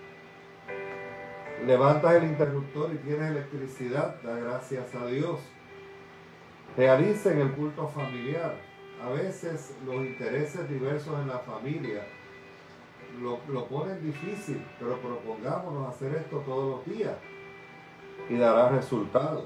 levantas el interruptor y tienes electricidad, da gracias a Dios. Realicen el culto familiar. A veces los intereses diversos en la familia lo ponen difícil, pero propongámonos hacer esto todos los días y dará resultados.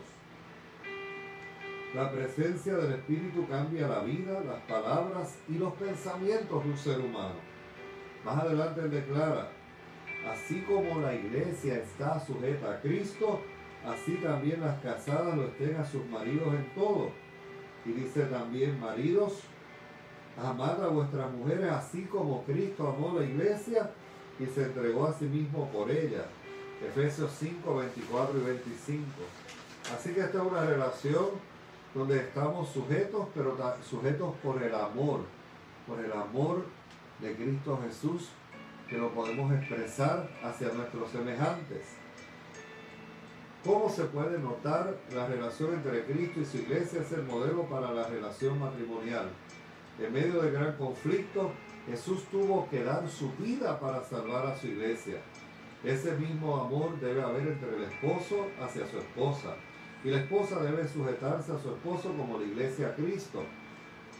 La presencia del Espíritu cambia la vida, las palabras y los pensamientos de un ser humano. Más adelante él declara: así como la iglesia está sujeta a Cristo, así también las casadas lo estén a sus maridos en todo. Y dice también: maridos, amad a vuestras mujeres así como Cristo amó la iglesia y se entregó a sí mismo por ella. Efesios 5, 24 y 25. Así que esta es una relación donde estamos sujetos, pero sujetos por el amor de Cristo Jesús, que lo podemos expresar hacia nuestros semejantes. ¿Cómo se puede notar la relación entre Cristo y su iglesia? Es el modelo para la relación matrimonial. En medio del gran conflicto, Jesús tuvo que dar su vida para salvar a su iglesia. Ese mismo amor debe haber entre el esposo hacia su esposa. Y la esposa debe sujetarse a su esposo como la iglesia a Cristo.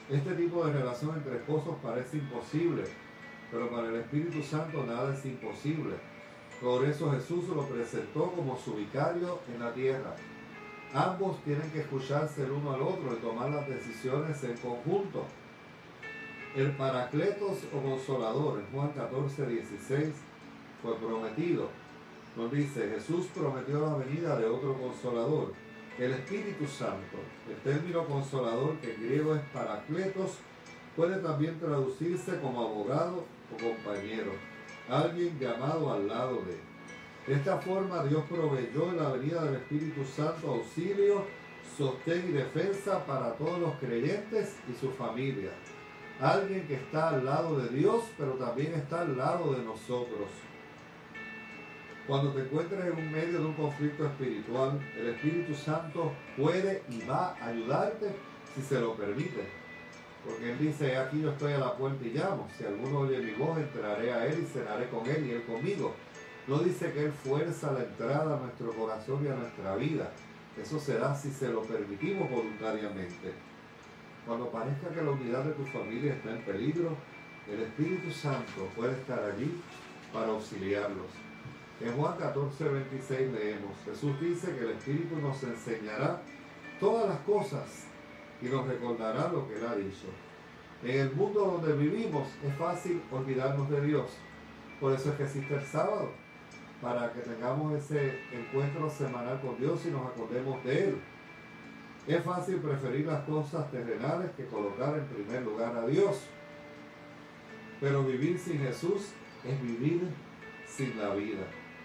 Este tipo de relación entre esposos parece imposible, pero para el Espíritu Santo nada es imposible. Por eso Jesús lo presentó como su vicario en la tierra. Ambos tienen que escucharse el uno al otro y tomar las decisiones en conjunto. El Paracletos o Consolador, en Juan 14:16, fue prometido. Nos dice, Jesús prometió la venida de otro Consolador, el Espíritu Santo. El término Consolador, que en griego es Paracletos, puede también traducirse como abogado o compañero, alguien llamado al lado de él. De esta forma Dios proveyó en la venida del Espíritu Santo auxilio, sostén y defensa para todos los creyentes y su familia. Alguien que está al lado de Dios, pero también está al lado de nosotros. Cuando te encuentres en un medio de un conflicto espiritual, el Espíritu Santo puede y va a ayudarte si se lo permite. Porque Él dice, aquí yo estoy a la puerta y llamo. Si alguno oye mi voz, entraré a Él y cenaré con Él y Él conmigo. No dice que Él fuerza la entrada a nuestro corazón y a nuestra vida. Eso se da si se lo permitimos voluntariamente. Cuando parezca que la unidad de tu familia está en peligro, el Espíritu Santo puede estar allí para auxiliarlos. En Juan 14:26 leemos, Jesús dice que el Espíritu nos enseñará todas las cosas y nos recordará lo que Él ha dicho. En el mundo donde vivimos es fácil olvidarnos de Dios. Por eso es que existe el sábado, para que tengamos ese encuentro semanal con Dios y nos acordemos de Él. Es fácil preferir las cosas terrenales que colocar en primer lugar a Dios. Pero vivir sin Jesús es vivir sin la vida.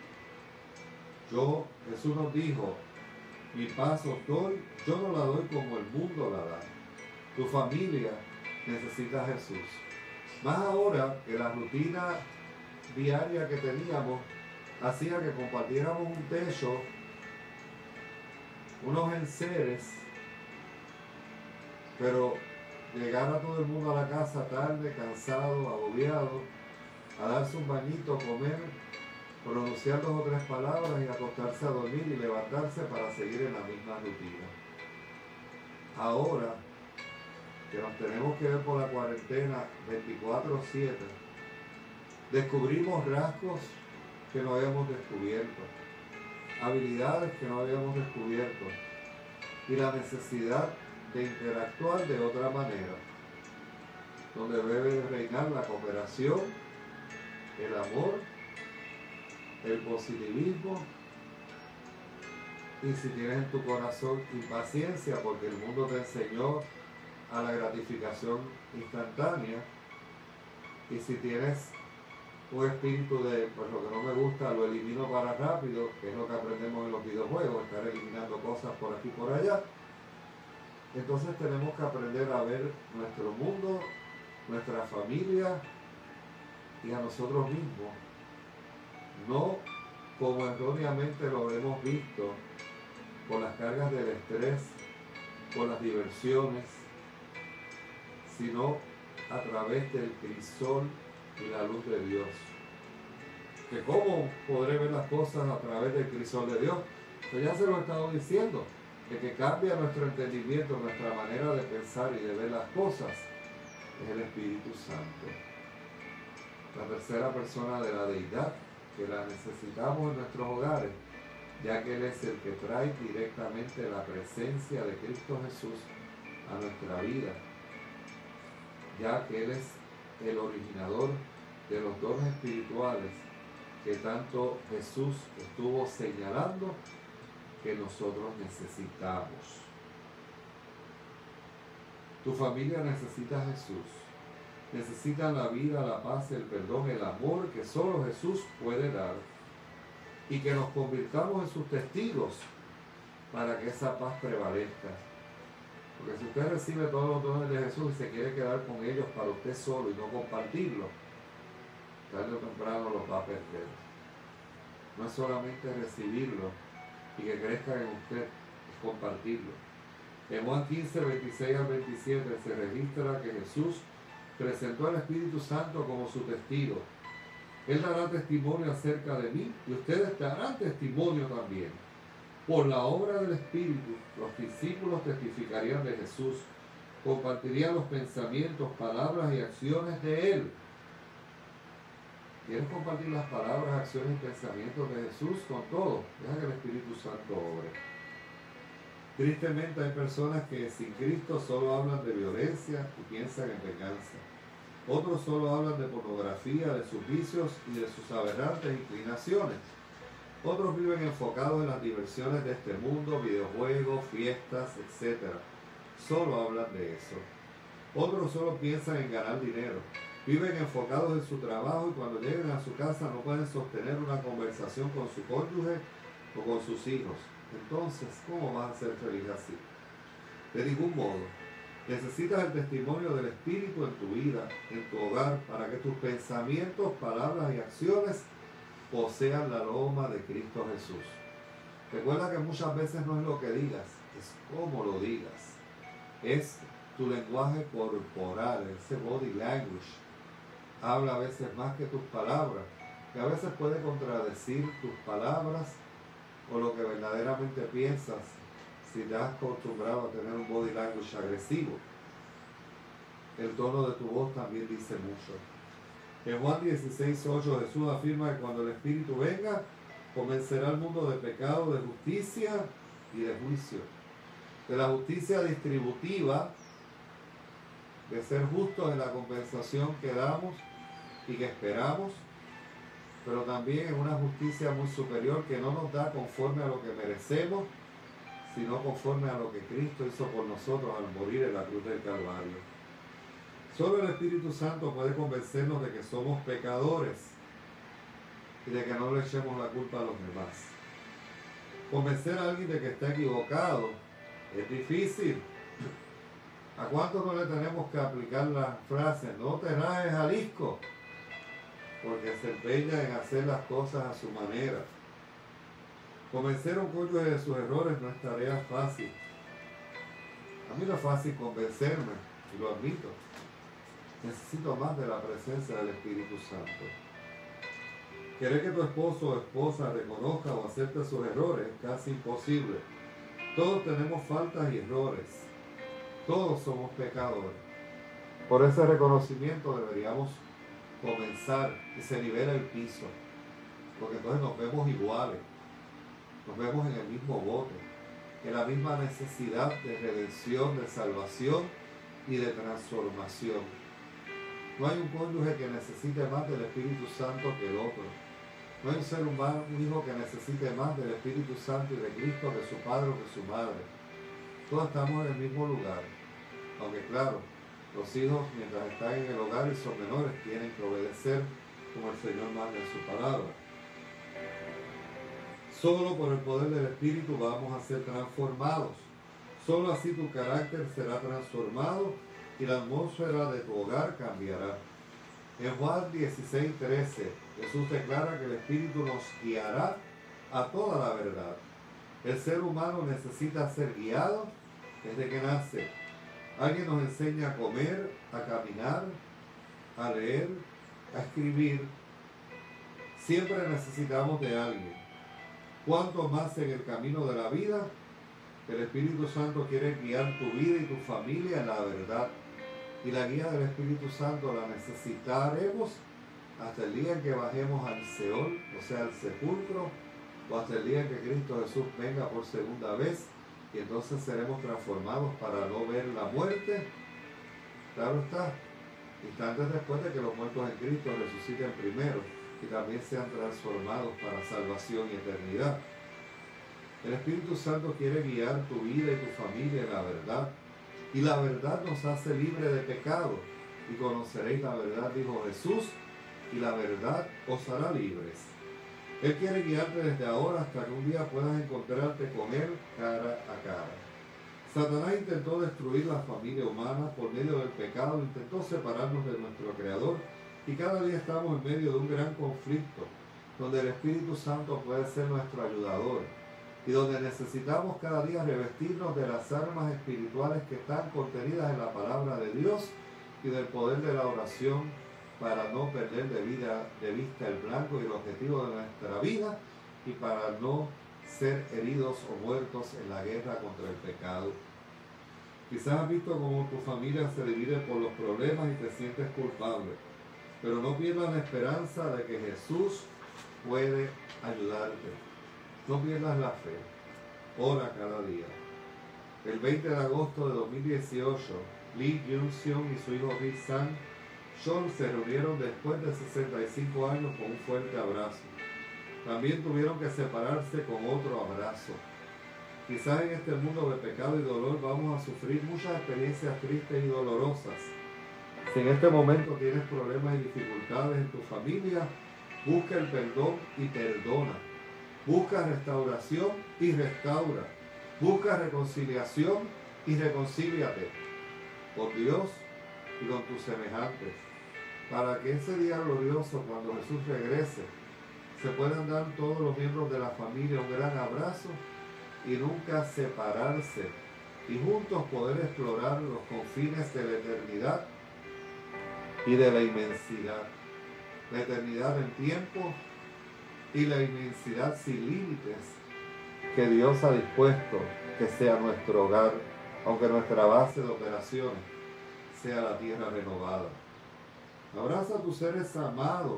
Jesús nos dijo, mi paz os doy, yo no la doy como el mundo la da. Tu familia necesita a Jesús. Más ahora que la rutina diaria que teníamos hacía que compartiéramos un techo, unos enseres, pero llegar a todo el mundo a la casa tarde, cansado, agobiado, a darse un bañito, comer, pronunciar 2 o 3 palabras y acostarse a dormir y levantarse para seguir en la misma rutina. Ahora que nos tenemos que ver por la cuarentena 24/7, descubrimos rasgos que no habíamos descubierto, habilidades que no habíamos descubierto y la necesidad de interactuar de otra manera, donde debe reinar la cooperación, el amor, el positivismo y si tienes en tu corazón impaciencia porque el mundo te enseñó a la gratificación instantánea y si tienes un espíritu de pues lo que no me gusta lo elimino para rápido, que es lo que aprendemos en los videojuegos, estar eliminando cosas por aquí y por allá, entonces tenemos que aprender a ver nuestro mundo, nuestra familia y a nosotros mismos, no como erróneamente lo hemos visto, por las cargas del estrés, por las diversiones, sino a través del crisol y la luz de Dios. ¿Que cómo podré ver las cosas a través del crisol de Dios? Pues ya se lo he estado diciendo, de que cambia nuestro entendimiento, nuestra manera de pensar y de ver las cosas, es el Espíritu Santo. La tercera persona de la deidad, que la necesitamos en nuestros hogares, ya que Él es el que trae directamente la presencia de Cristo Jesús a nuestra vida, ya que Él es el originador de los dones espirituales que tanto Jesús estuvo señalando que nosotros necesitamos. Tu familia necesita a Jesús. Necesitan la vida, la paz, el perdón, el amor que solo Jesús puede dar. Y que nos convirtamos en sus testigos para que esa paz prevalezca. Porque si usted recibe todos los dones de Jesús y se quiere quedar con ellos para usted solo y no compartirlo, tarde o temprano los va a perder. No es solamente recibirlo y que crezca en usted, es compartirlo. En Juan 15, 26 al 27 se registra que Jesús presentó al Espíritu Santo como su testigo. Él dará testimonio acerca de mí y ustedes darán testimonio también. Por la obra del Espíritu, los discípulos testificarían de Jesús compartiría los pensamientos, palabras y acciones de Él. ¿Quieres compartir las palabras, acciones y pensamientos de Jesús con todo? Deja que el Espíritu Santo obre. Tristemente hay personas que sin Cristo solo hablan de violencia y piensan en venganza. Otros solo hablan de pornografía, de sus vicios y de sus aberrantes inclinaciones. Otros viven enfocados en las diversiones de este mundo, videojuegos, fiestas, etc. Solo hablan de eso. Otros solo piensan en ganar dinero. Viven enfocados en su trabajo y cuando llegan a su casa no pueden sostener una conversación con su cónyuge o con sus hijos. Entonces, ¿cómo vas a ser feliz así? De ningún modo. Necesitas el testimonio del Espíritu en tu vida, en tu hogar, para que tus pensamientos, palabras y acciones posean la aroma de Cristo Jesús. Recuerda que muchas veces no es lo que digas, es cómo lo digas. Es tu lenguaje corporal, ese body language. Habla a veces más que tus palabras, que a veces puede contradecir tus palabras o lo que verdaderamente piensas si te has acostumbrado a tener un body language agresivo. El tono de tu voz también dice mucho. En Juan 16:8 Jesús afirma que cuando el Espíritu venga, convencerá al mundo de pecado, de justicia y de juicio. De la justicia distributiva, de ser justos en la compensación que damos y que esperamos, pero también en una justicia muy superior que no nos da conforme a lo que merecemos, sino conforme a lo que Cristo hizo por nosotros al morir en la cruz del Calvario. Solo el Espíritu Santo puede convencernos de que somos pecadores y de que no le echemos la culpa a los demás. Convencer a alguien de que está equivocado es difícil. ¿A cuántos no le tenemos que aplicar la frase, no te rajes, Jalisco? Porque se empeña en hacer las cosas a su manera. Convencer a un cónyuge de sus errores no es tarea fácil. A mí no es fácil convencerme, y lo admito. Necesito más de la presencia del Espíritu Santo. Querer que tu esposo o esposa reconozca o acepte sus errores es casi imposible. Todos tenemos faltas y errores. Todos somos pecadores. Por ese reconocimiento deberíamos comenzar y se nivela el piso. Porque entonces nos vemos iguales. Nos vemos en el mismo bote. En la misma necesidad de redención, de salvación y de transformación. No hay un cónyuge que necesite más del Espíritu Santo que el otro. No hay un ser humano, un hijo que necesite más del Espíritu Santo y de Cristo que su padre o que su madre. Todos estamos en el mismo lugar. Aunque claro, los hijos mientras están en el hogar y son menores tienen que obedecer como el Señor manda en su palabra. Solo por el poder del Espíritu vamos a ser transformados. Solo así tu carácter será transformado y la atmósfera de tu hogar cambiará. En Juan 16:13, Jesús declara que el Espíritu nos guiará a toda la verdad. El ser humano necesita ser guiado desde que nace. Alguien nos enseña a comer, a caminar, a leer, a escribir. Siempre necesitamos de alguien. Cuanto más en el camino de la vida, el Espíritu Santo quiere guiar tu vida y tu familia en la verdad. Y la guía del Espíritu Santo la necesitaremos hasta el día en que bajemos al Seol, o sea, al sepulcro, o hasta el día en que Cristo Jesús venga por segunda vez, y entonces seremos transformados para no ver la muerte. Claro está, instantes después de que los muertos en Cristo resuciten primero y también sean transformados para salvación y eternidad. El Espíritu Santo quiere guiar tu vida y tu familia en la verdad. Y la verdad nos hace libre de pecado. Y conoceréis la verdad, dijo Jesús, y la verdad os hará libres. Él quiere guiarte desde ahora hasta que un día puedas encontrarte con Él cara a cara. Satanás intentó destruir la familia humana por medio del pecado, intentó separarnos de nuestro Creador, y cada día estamos en medio de un gran conflicto, donde el Espíritu Santo puede ser nuestro ayudador, y donde necesitamos cada día revestirnos de las armas espirituales que están contenidas en la palabra de Dios y del poder de la oración para no perder de vista el blanco y el objetivo de nuestra vida y para no ser heridos o muertos en la guerra contra el pecado. Quizás has visto cómo tu familia se divide por los problemas y te sientes culpable. Pero no pierdas la esperanza de que Jesús puede ayudarte. No pierdas la fe. Ora cada día. El 20 de agosto de 2018, Lee Jung-seung y su hijo Rick Sang-chol se reunieron después de 65 años con un fuerte abrazo. También tuvieron que separarse con otro abrazo. Quizás en este mundo de pecado y dolor vamos a sufrir muchas experiencias tristes y dolorosas. Si en este momento tienes problemas y dificultades en tu familia, busca el perdón y perdona. Busca restauración y restaura. Busca reconciliación y reconcíliate con Dios y con tus semejantes, para que ese día glorioso, cuando Jesús regrese, se puedan dar todos los miembros de la familia un gran abrazo y nunca separarse, y juntos poder explorar los confines de la eternidad y de la inmensidad. La eternidad en tiempo y la inmensidad sin límites que Dios ha dispuesto que sea nuestro hogar, aunque nuestra base de operaciones sea la tierra renovada. Abraza a tus seres amados.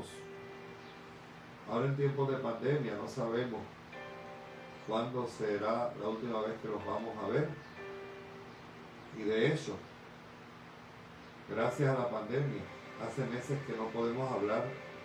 Ahora en tiempos de pandemia no sabemos cuándo será la última vez que los vamos a ver. Y de hecho, gracias a la pandemia, hace meses que no podemos hablar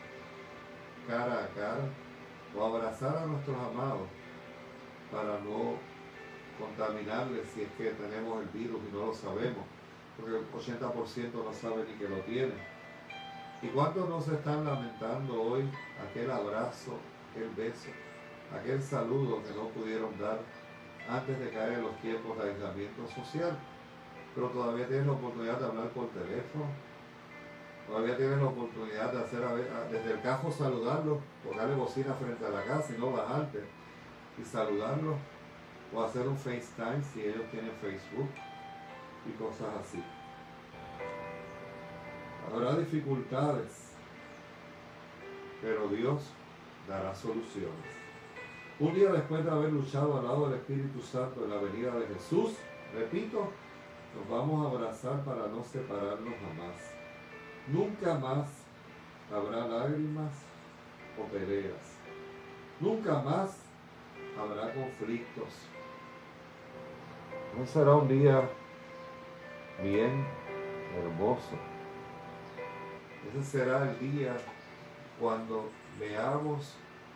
cara a cara o abrazar a nuestros amados para no contaminarles si es que tenemos el virus y no lo sabemos, porque el 80% no sabe ni que lo tiene. ¿Y cuántos no se están lamentando hoy aquel abrazo, aquel beso, aquel saludo que no pudieron dar antes de caer en los tiempos de aislamiento social? Pero todavía tienes la oportunidad de hablar por teléfono, todavía tienes la oportunidad de hacer desde el carro saludarlos, tocarle bocina frente a la casa y no bajarte y saludarlos, o hacer un FaceTime si ellos tienen Facebook y cosas así. Habrá dificultades, pero Dios dará soluciones. Un día después de haber luchado al lado del Espíritu Santo en la venida de Jesús, repito, nos vamos a abrazar para no separarnos jamás. Nunca más habrá lágrimas o peleas. Nunca más habrá conflictos. No será un día bien hermoso. Ese será el día cuando veamos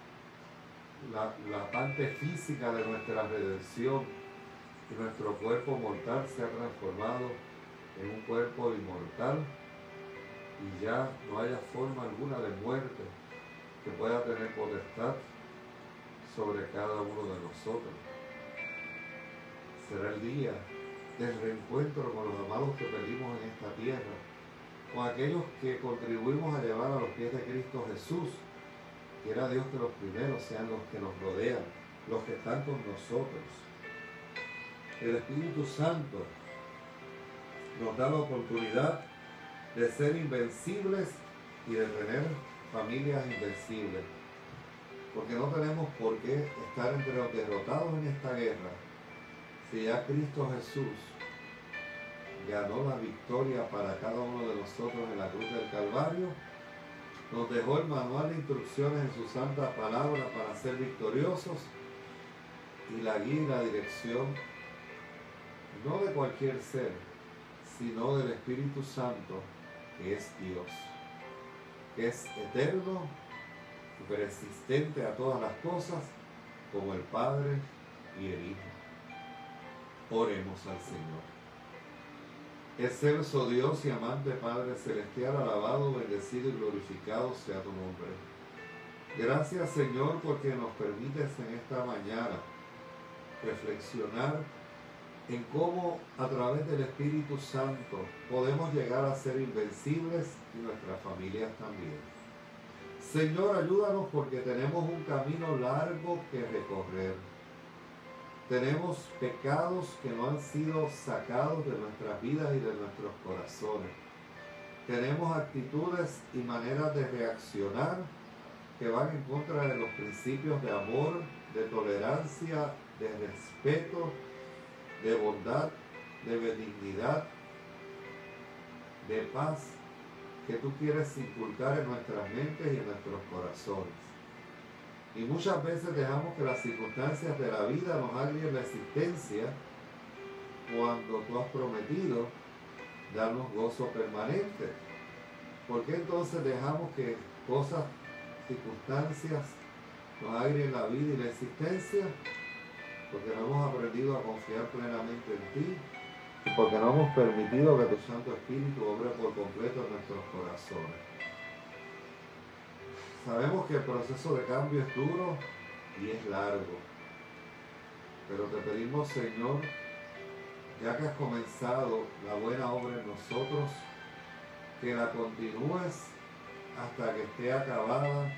la parte física de nuestra redención y nuestro cuerpo mortal se ha transformado en un cuerpo inmortal y ya no haya forma alguna de muerte que pueda tener potestad sobre cada uno de nosotros. Será el día del reencuentro con los amados que perdimos en esta tierra, con aquellos que contribuimos a llevar a los pies de Cristo Jesús. Quiera Dios que los primeros sean los que nos rodean, los que están con nosotros. El Espíritu Santo nos da la oportunidad de ser invencibles y de tener familias invencibles. Porque no tenemos por qué estar entre los derrotados en esta guerra, si ya Cristo Jesús ganó la victoria para cada uno de nosotros en la cruz del Calvario, nos dejó el manual de instrucciones en su santa palabra para ser victoriosos y la guía y la dirección no de cualquier ser, sino del Espíritu Santo, que es Dios, que es eterno y persistente a todas las cosas, como el Padre y el Hijo. Oremos al Señor. Excelso Dios y amante Padre Celestial, alabado, bendecido y glorificado sea tu nombre. Gracias, Señor, porque nos permites en esta mañana reflexionar en cómo a través del Espíritu Santo podemos llegar a ser invencibles y nuestras familias también. Señor, ayúdanos porque tenemos un camino largo que recorrer. Tenemos pecados que no han sido sacados de nuestras vidas y de nuestros corazones. Tenemos actitudes y maneras de reaccionar que van en contra de los principios de amor, de tolerancia, de respeto, de bondad de benignidad, de paz, que tú quieres inculcar en nuestras mentes y en nuestros corazones. Y muchas veces dejamos que las circunstancias de la vida nos agríen la existencia cuando tú has prometido darnos gozo permanente. ¿Por qué entonces dejamos que cosas, circunstancias nos agríen la vida y la existencia? Porque no hemos aprendido a confiar plenamente en ti, y porque no hemos permitido que tu Santo Espíritu obre por completo en nuestros corazones. Sabemos que el proceso de cambio es duro y es largo, pero te pedimos, Señor, ya que has comenzado la buena obra en nosotros, que la continúes hasta que esté acabada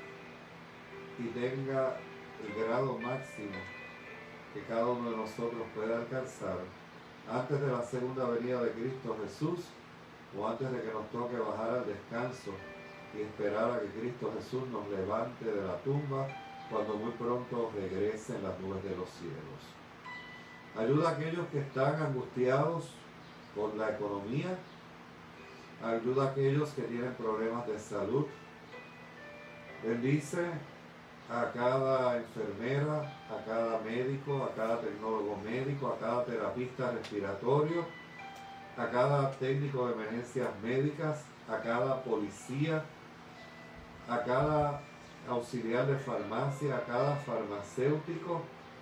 y tenga el grado máximo que cada uno de nosotros pueda alcanzar antes de la segunda venida de Cristo Jesús, o antes de que nos toque bajar al descanso y esperar a que Cristo Jesús nos levante de la tumba cuando muy pronto regrese en las nubes de los cielos. Ayuda a aquellos que están angustiados por la economía. Ayuda a aquellos que tienen problemas de salud. Bendice a cada enfermera, a cada médico, a cada tecnólogo médico, a cada terapista respiratorio, a cada técnico de emergencias médicas, a cada policía, a cada auxiliar de farmacia, a cada farmacéutico,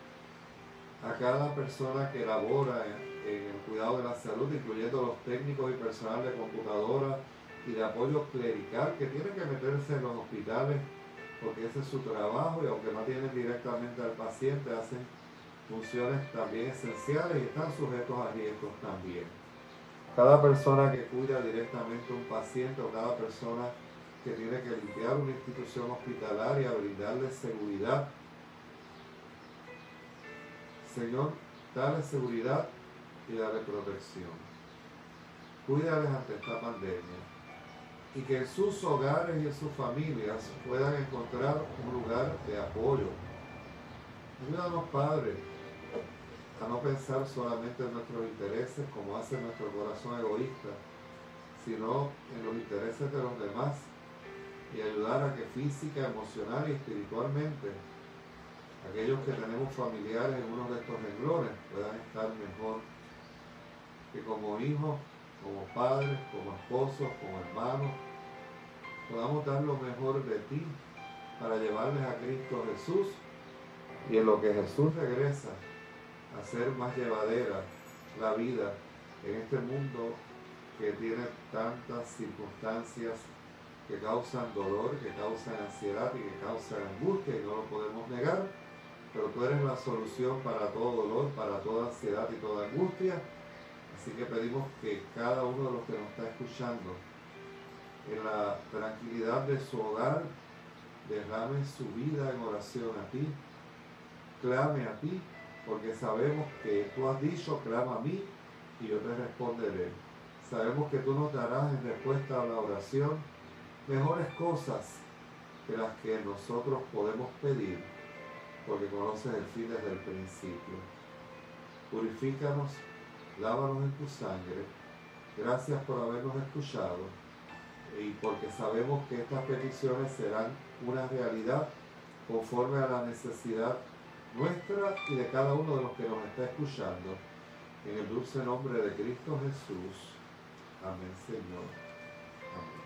a cada persona que labora en el cuidado de la salud, incluyendo los técnicos y personal de computadora y de apoyo clerical que tienen que meterse en los hospitales porque ese es su trabajo, y aunque no atienden directamente al paciente, hacen funciones también esenciales y están sujetos a riesgos también. Cada persona que cuida directamente a un paciente, o cada persona que tiene que limpiar una institución hospitalaria, brindarle seguridad, Señor, dale seguridad y dale protección. Cuídales ante esta pandemia, y que en sus hogares y en sus familias puedan encontrar un lugar de apoyo. Ayúdanos, Padre, a no pensar solamente en nuestros intereses como hace nuestro corazón egoísta, sino en los intereses de los demás, y ayudar a que física, emocional y espiritualmente aquellos que tenemos familiares en uno de estos renglones puedan estar mejor, que como hijos, como padres, como esposos, como hermanos, podamos dar lo mejor de ti para llevarles a Cristo Jesús, y en lo que Jesús regresa, a hacer más llevadera la vida en este mundo que tiene tantas circunstancias que causan dolor, que causan ansiedad y que causan angustia, y no lo podemos negar, pero tú eres la solución para todo dolor, para toda ansiedad y toda angustia. Así que pedimos que cada uno de los que nos está escuchando, en la tranquilidad de su hogar, derrame su vida en oración a ti, clame a ti, porque sabemos que tú has dicho, clama a mí y yo te responderé. Sabemos que tú nos darás en respuesta a la oración mejores cosas que las que nosotros podemos pedir, porque conoces el fin desde el principio. Purifícanos, lávanos en tu sangre. Gracias por habernos escuchado, y porque sabemos que estas peticiones serán una realidad conforme a la necesidad nuestra y de cada uno de los que nos está escuchando. En el dulce nombre de Cristo Jesús. Amén, Señor. Amén.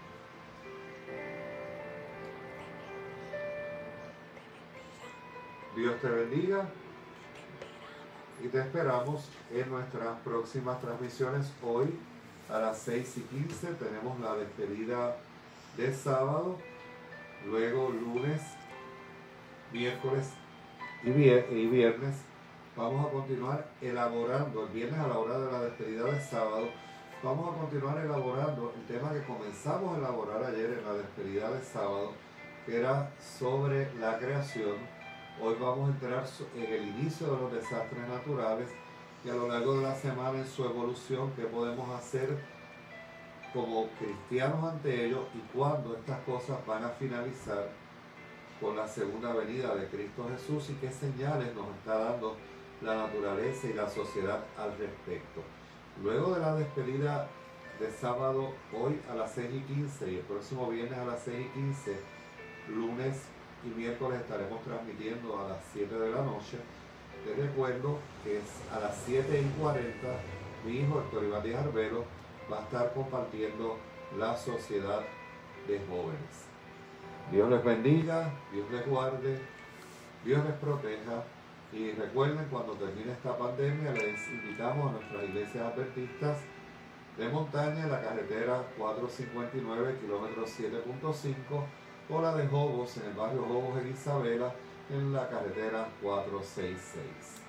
Dios te bendiga y te esperamos en nuestras próximas transmisiones. Hoy a las 6:15 tenemos la despedida de sábado, luego lunes, miércoles y viernes vamos a continuar elaborando, el viernes a la hora de la despedida de sábado, vamos a continuar elaborando el tema que comenzamos a elaborar ayer en la despedida de sábado, que era sobre la creación. Hoy vamos a entrar en el inicio de los desastres naturales, y a lo largo de la semana en su evolución, qué podemos hacer como cristianos ante ellos, y cuándo estas cosas van a finalizar con la segunda venida de Cristo Jesús, y qué señales nos está dando la naturaleza y la sociedad al respecto. Luego de la despedida de sábado, hoy a las 6:15 y el próximo viernes a las 6:15, lunes y miércoles estaremos transmitiendo a las 7 de la noche. Les recuerdo que es a las 7:40, mi hijo Héctor Iván Díaz Arbelo va a estar compartiendo la Sociedad de Jóvenes. Dios les bendiga, Dios les guarde, Dios les proteja. Y recuerden, cuando termine esta pandemia, les invitamos a nuestras iglesias adventistas de montaña en la carretera 459, kilómetro 7.5, o la de Jobos, en el barrio Jobos en Isabela, en la carretera 466.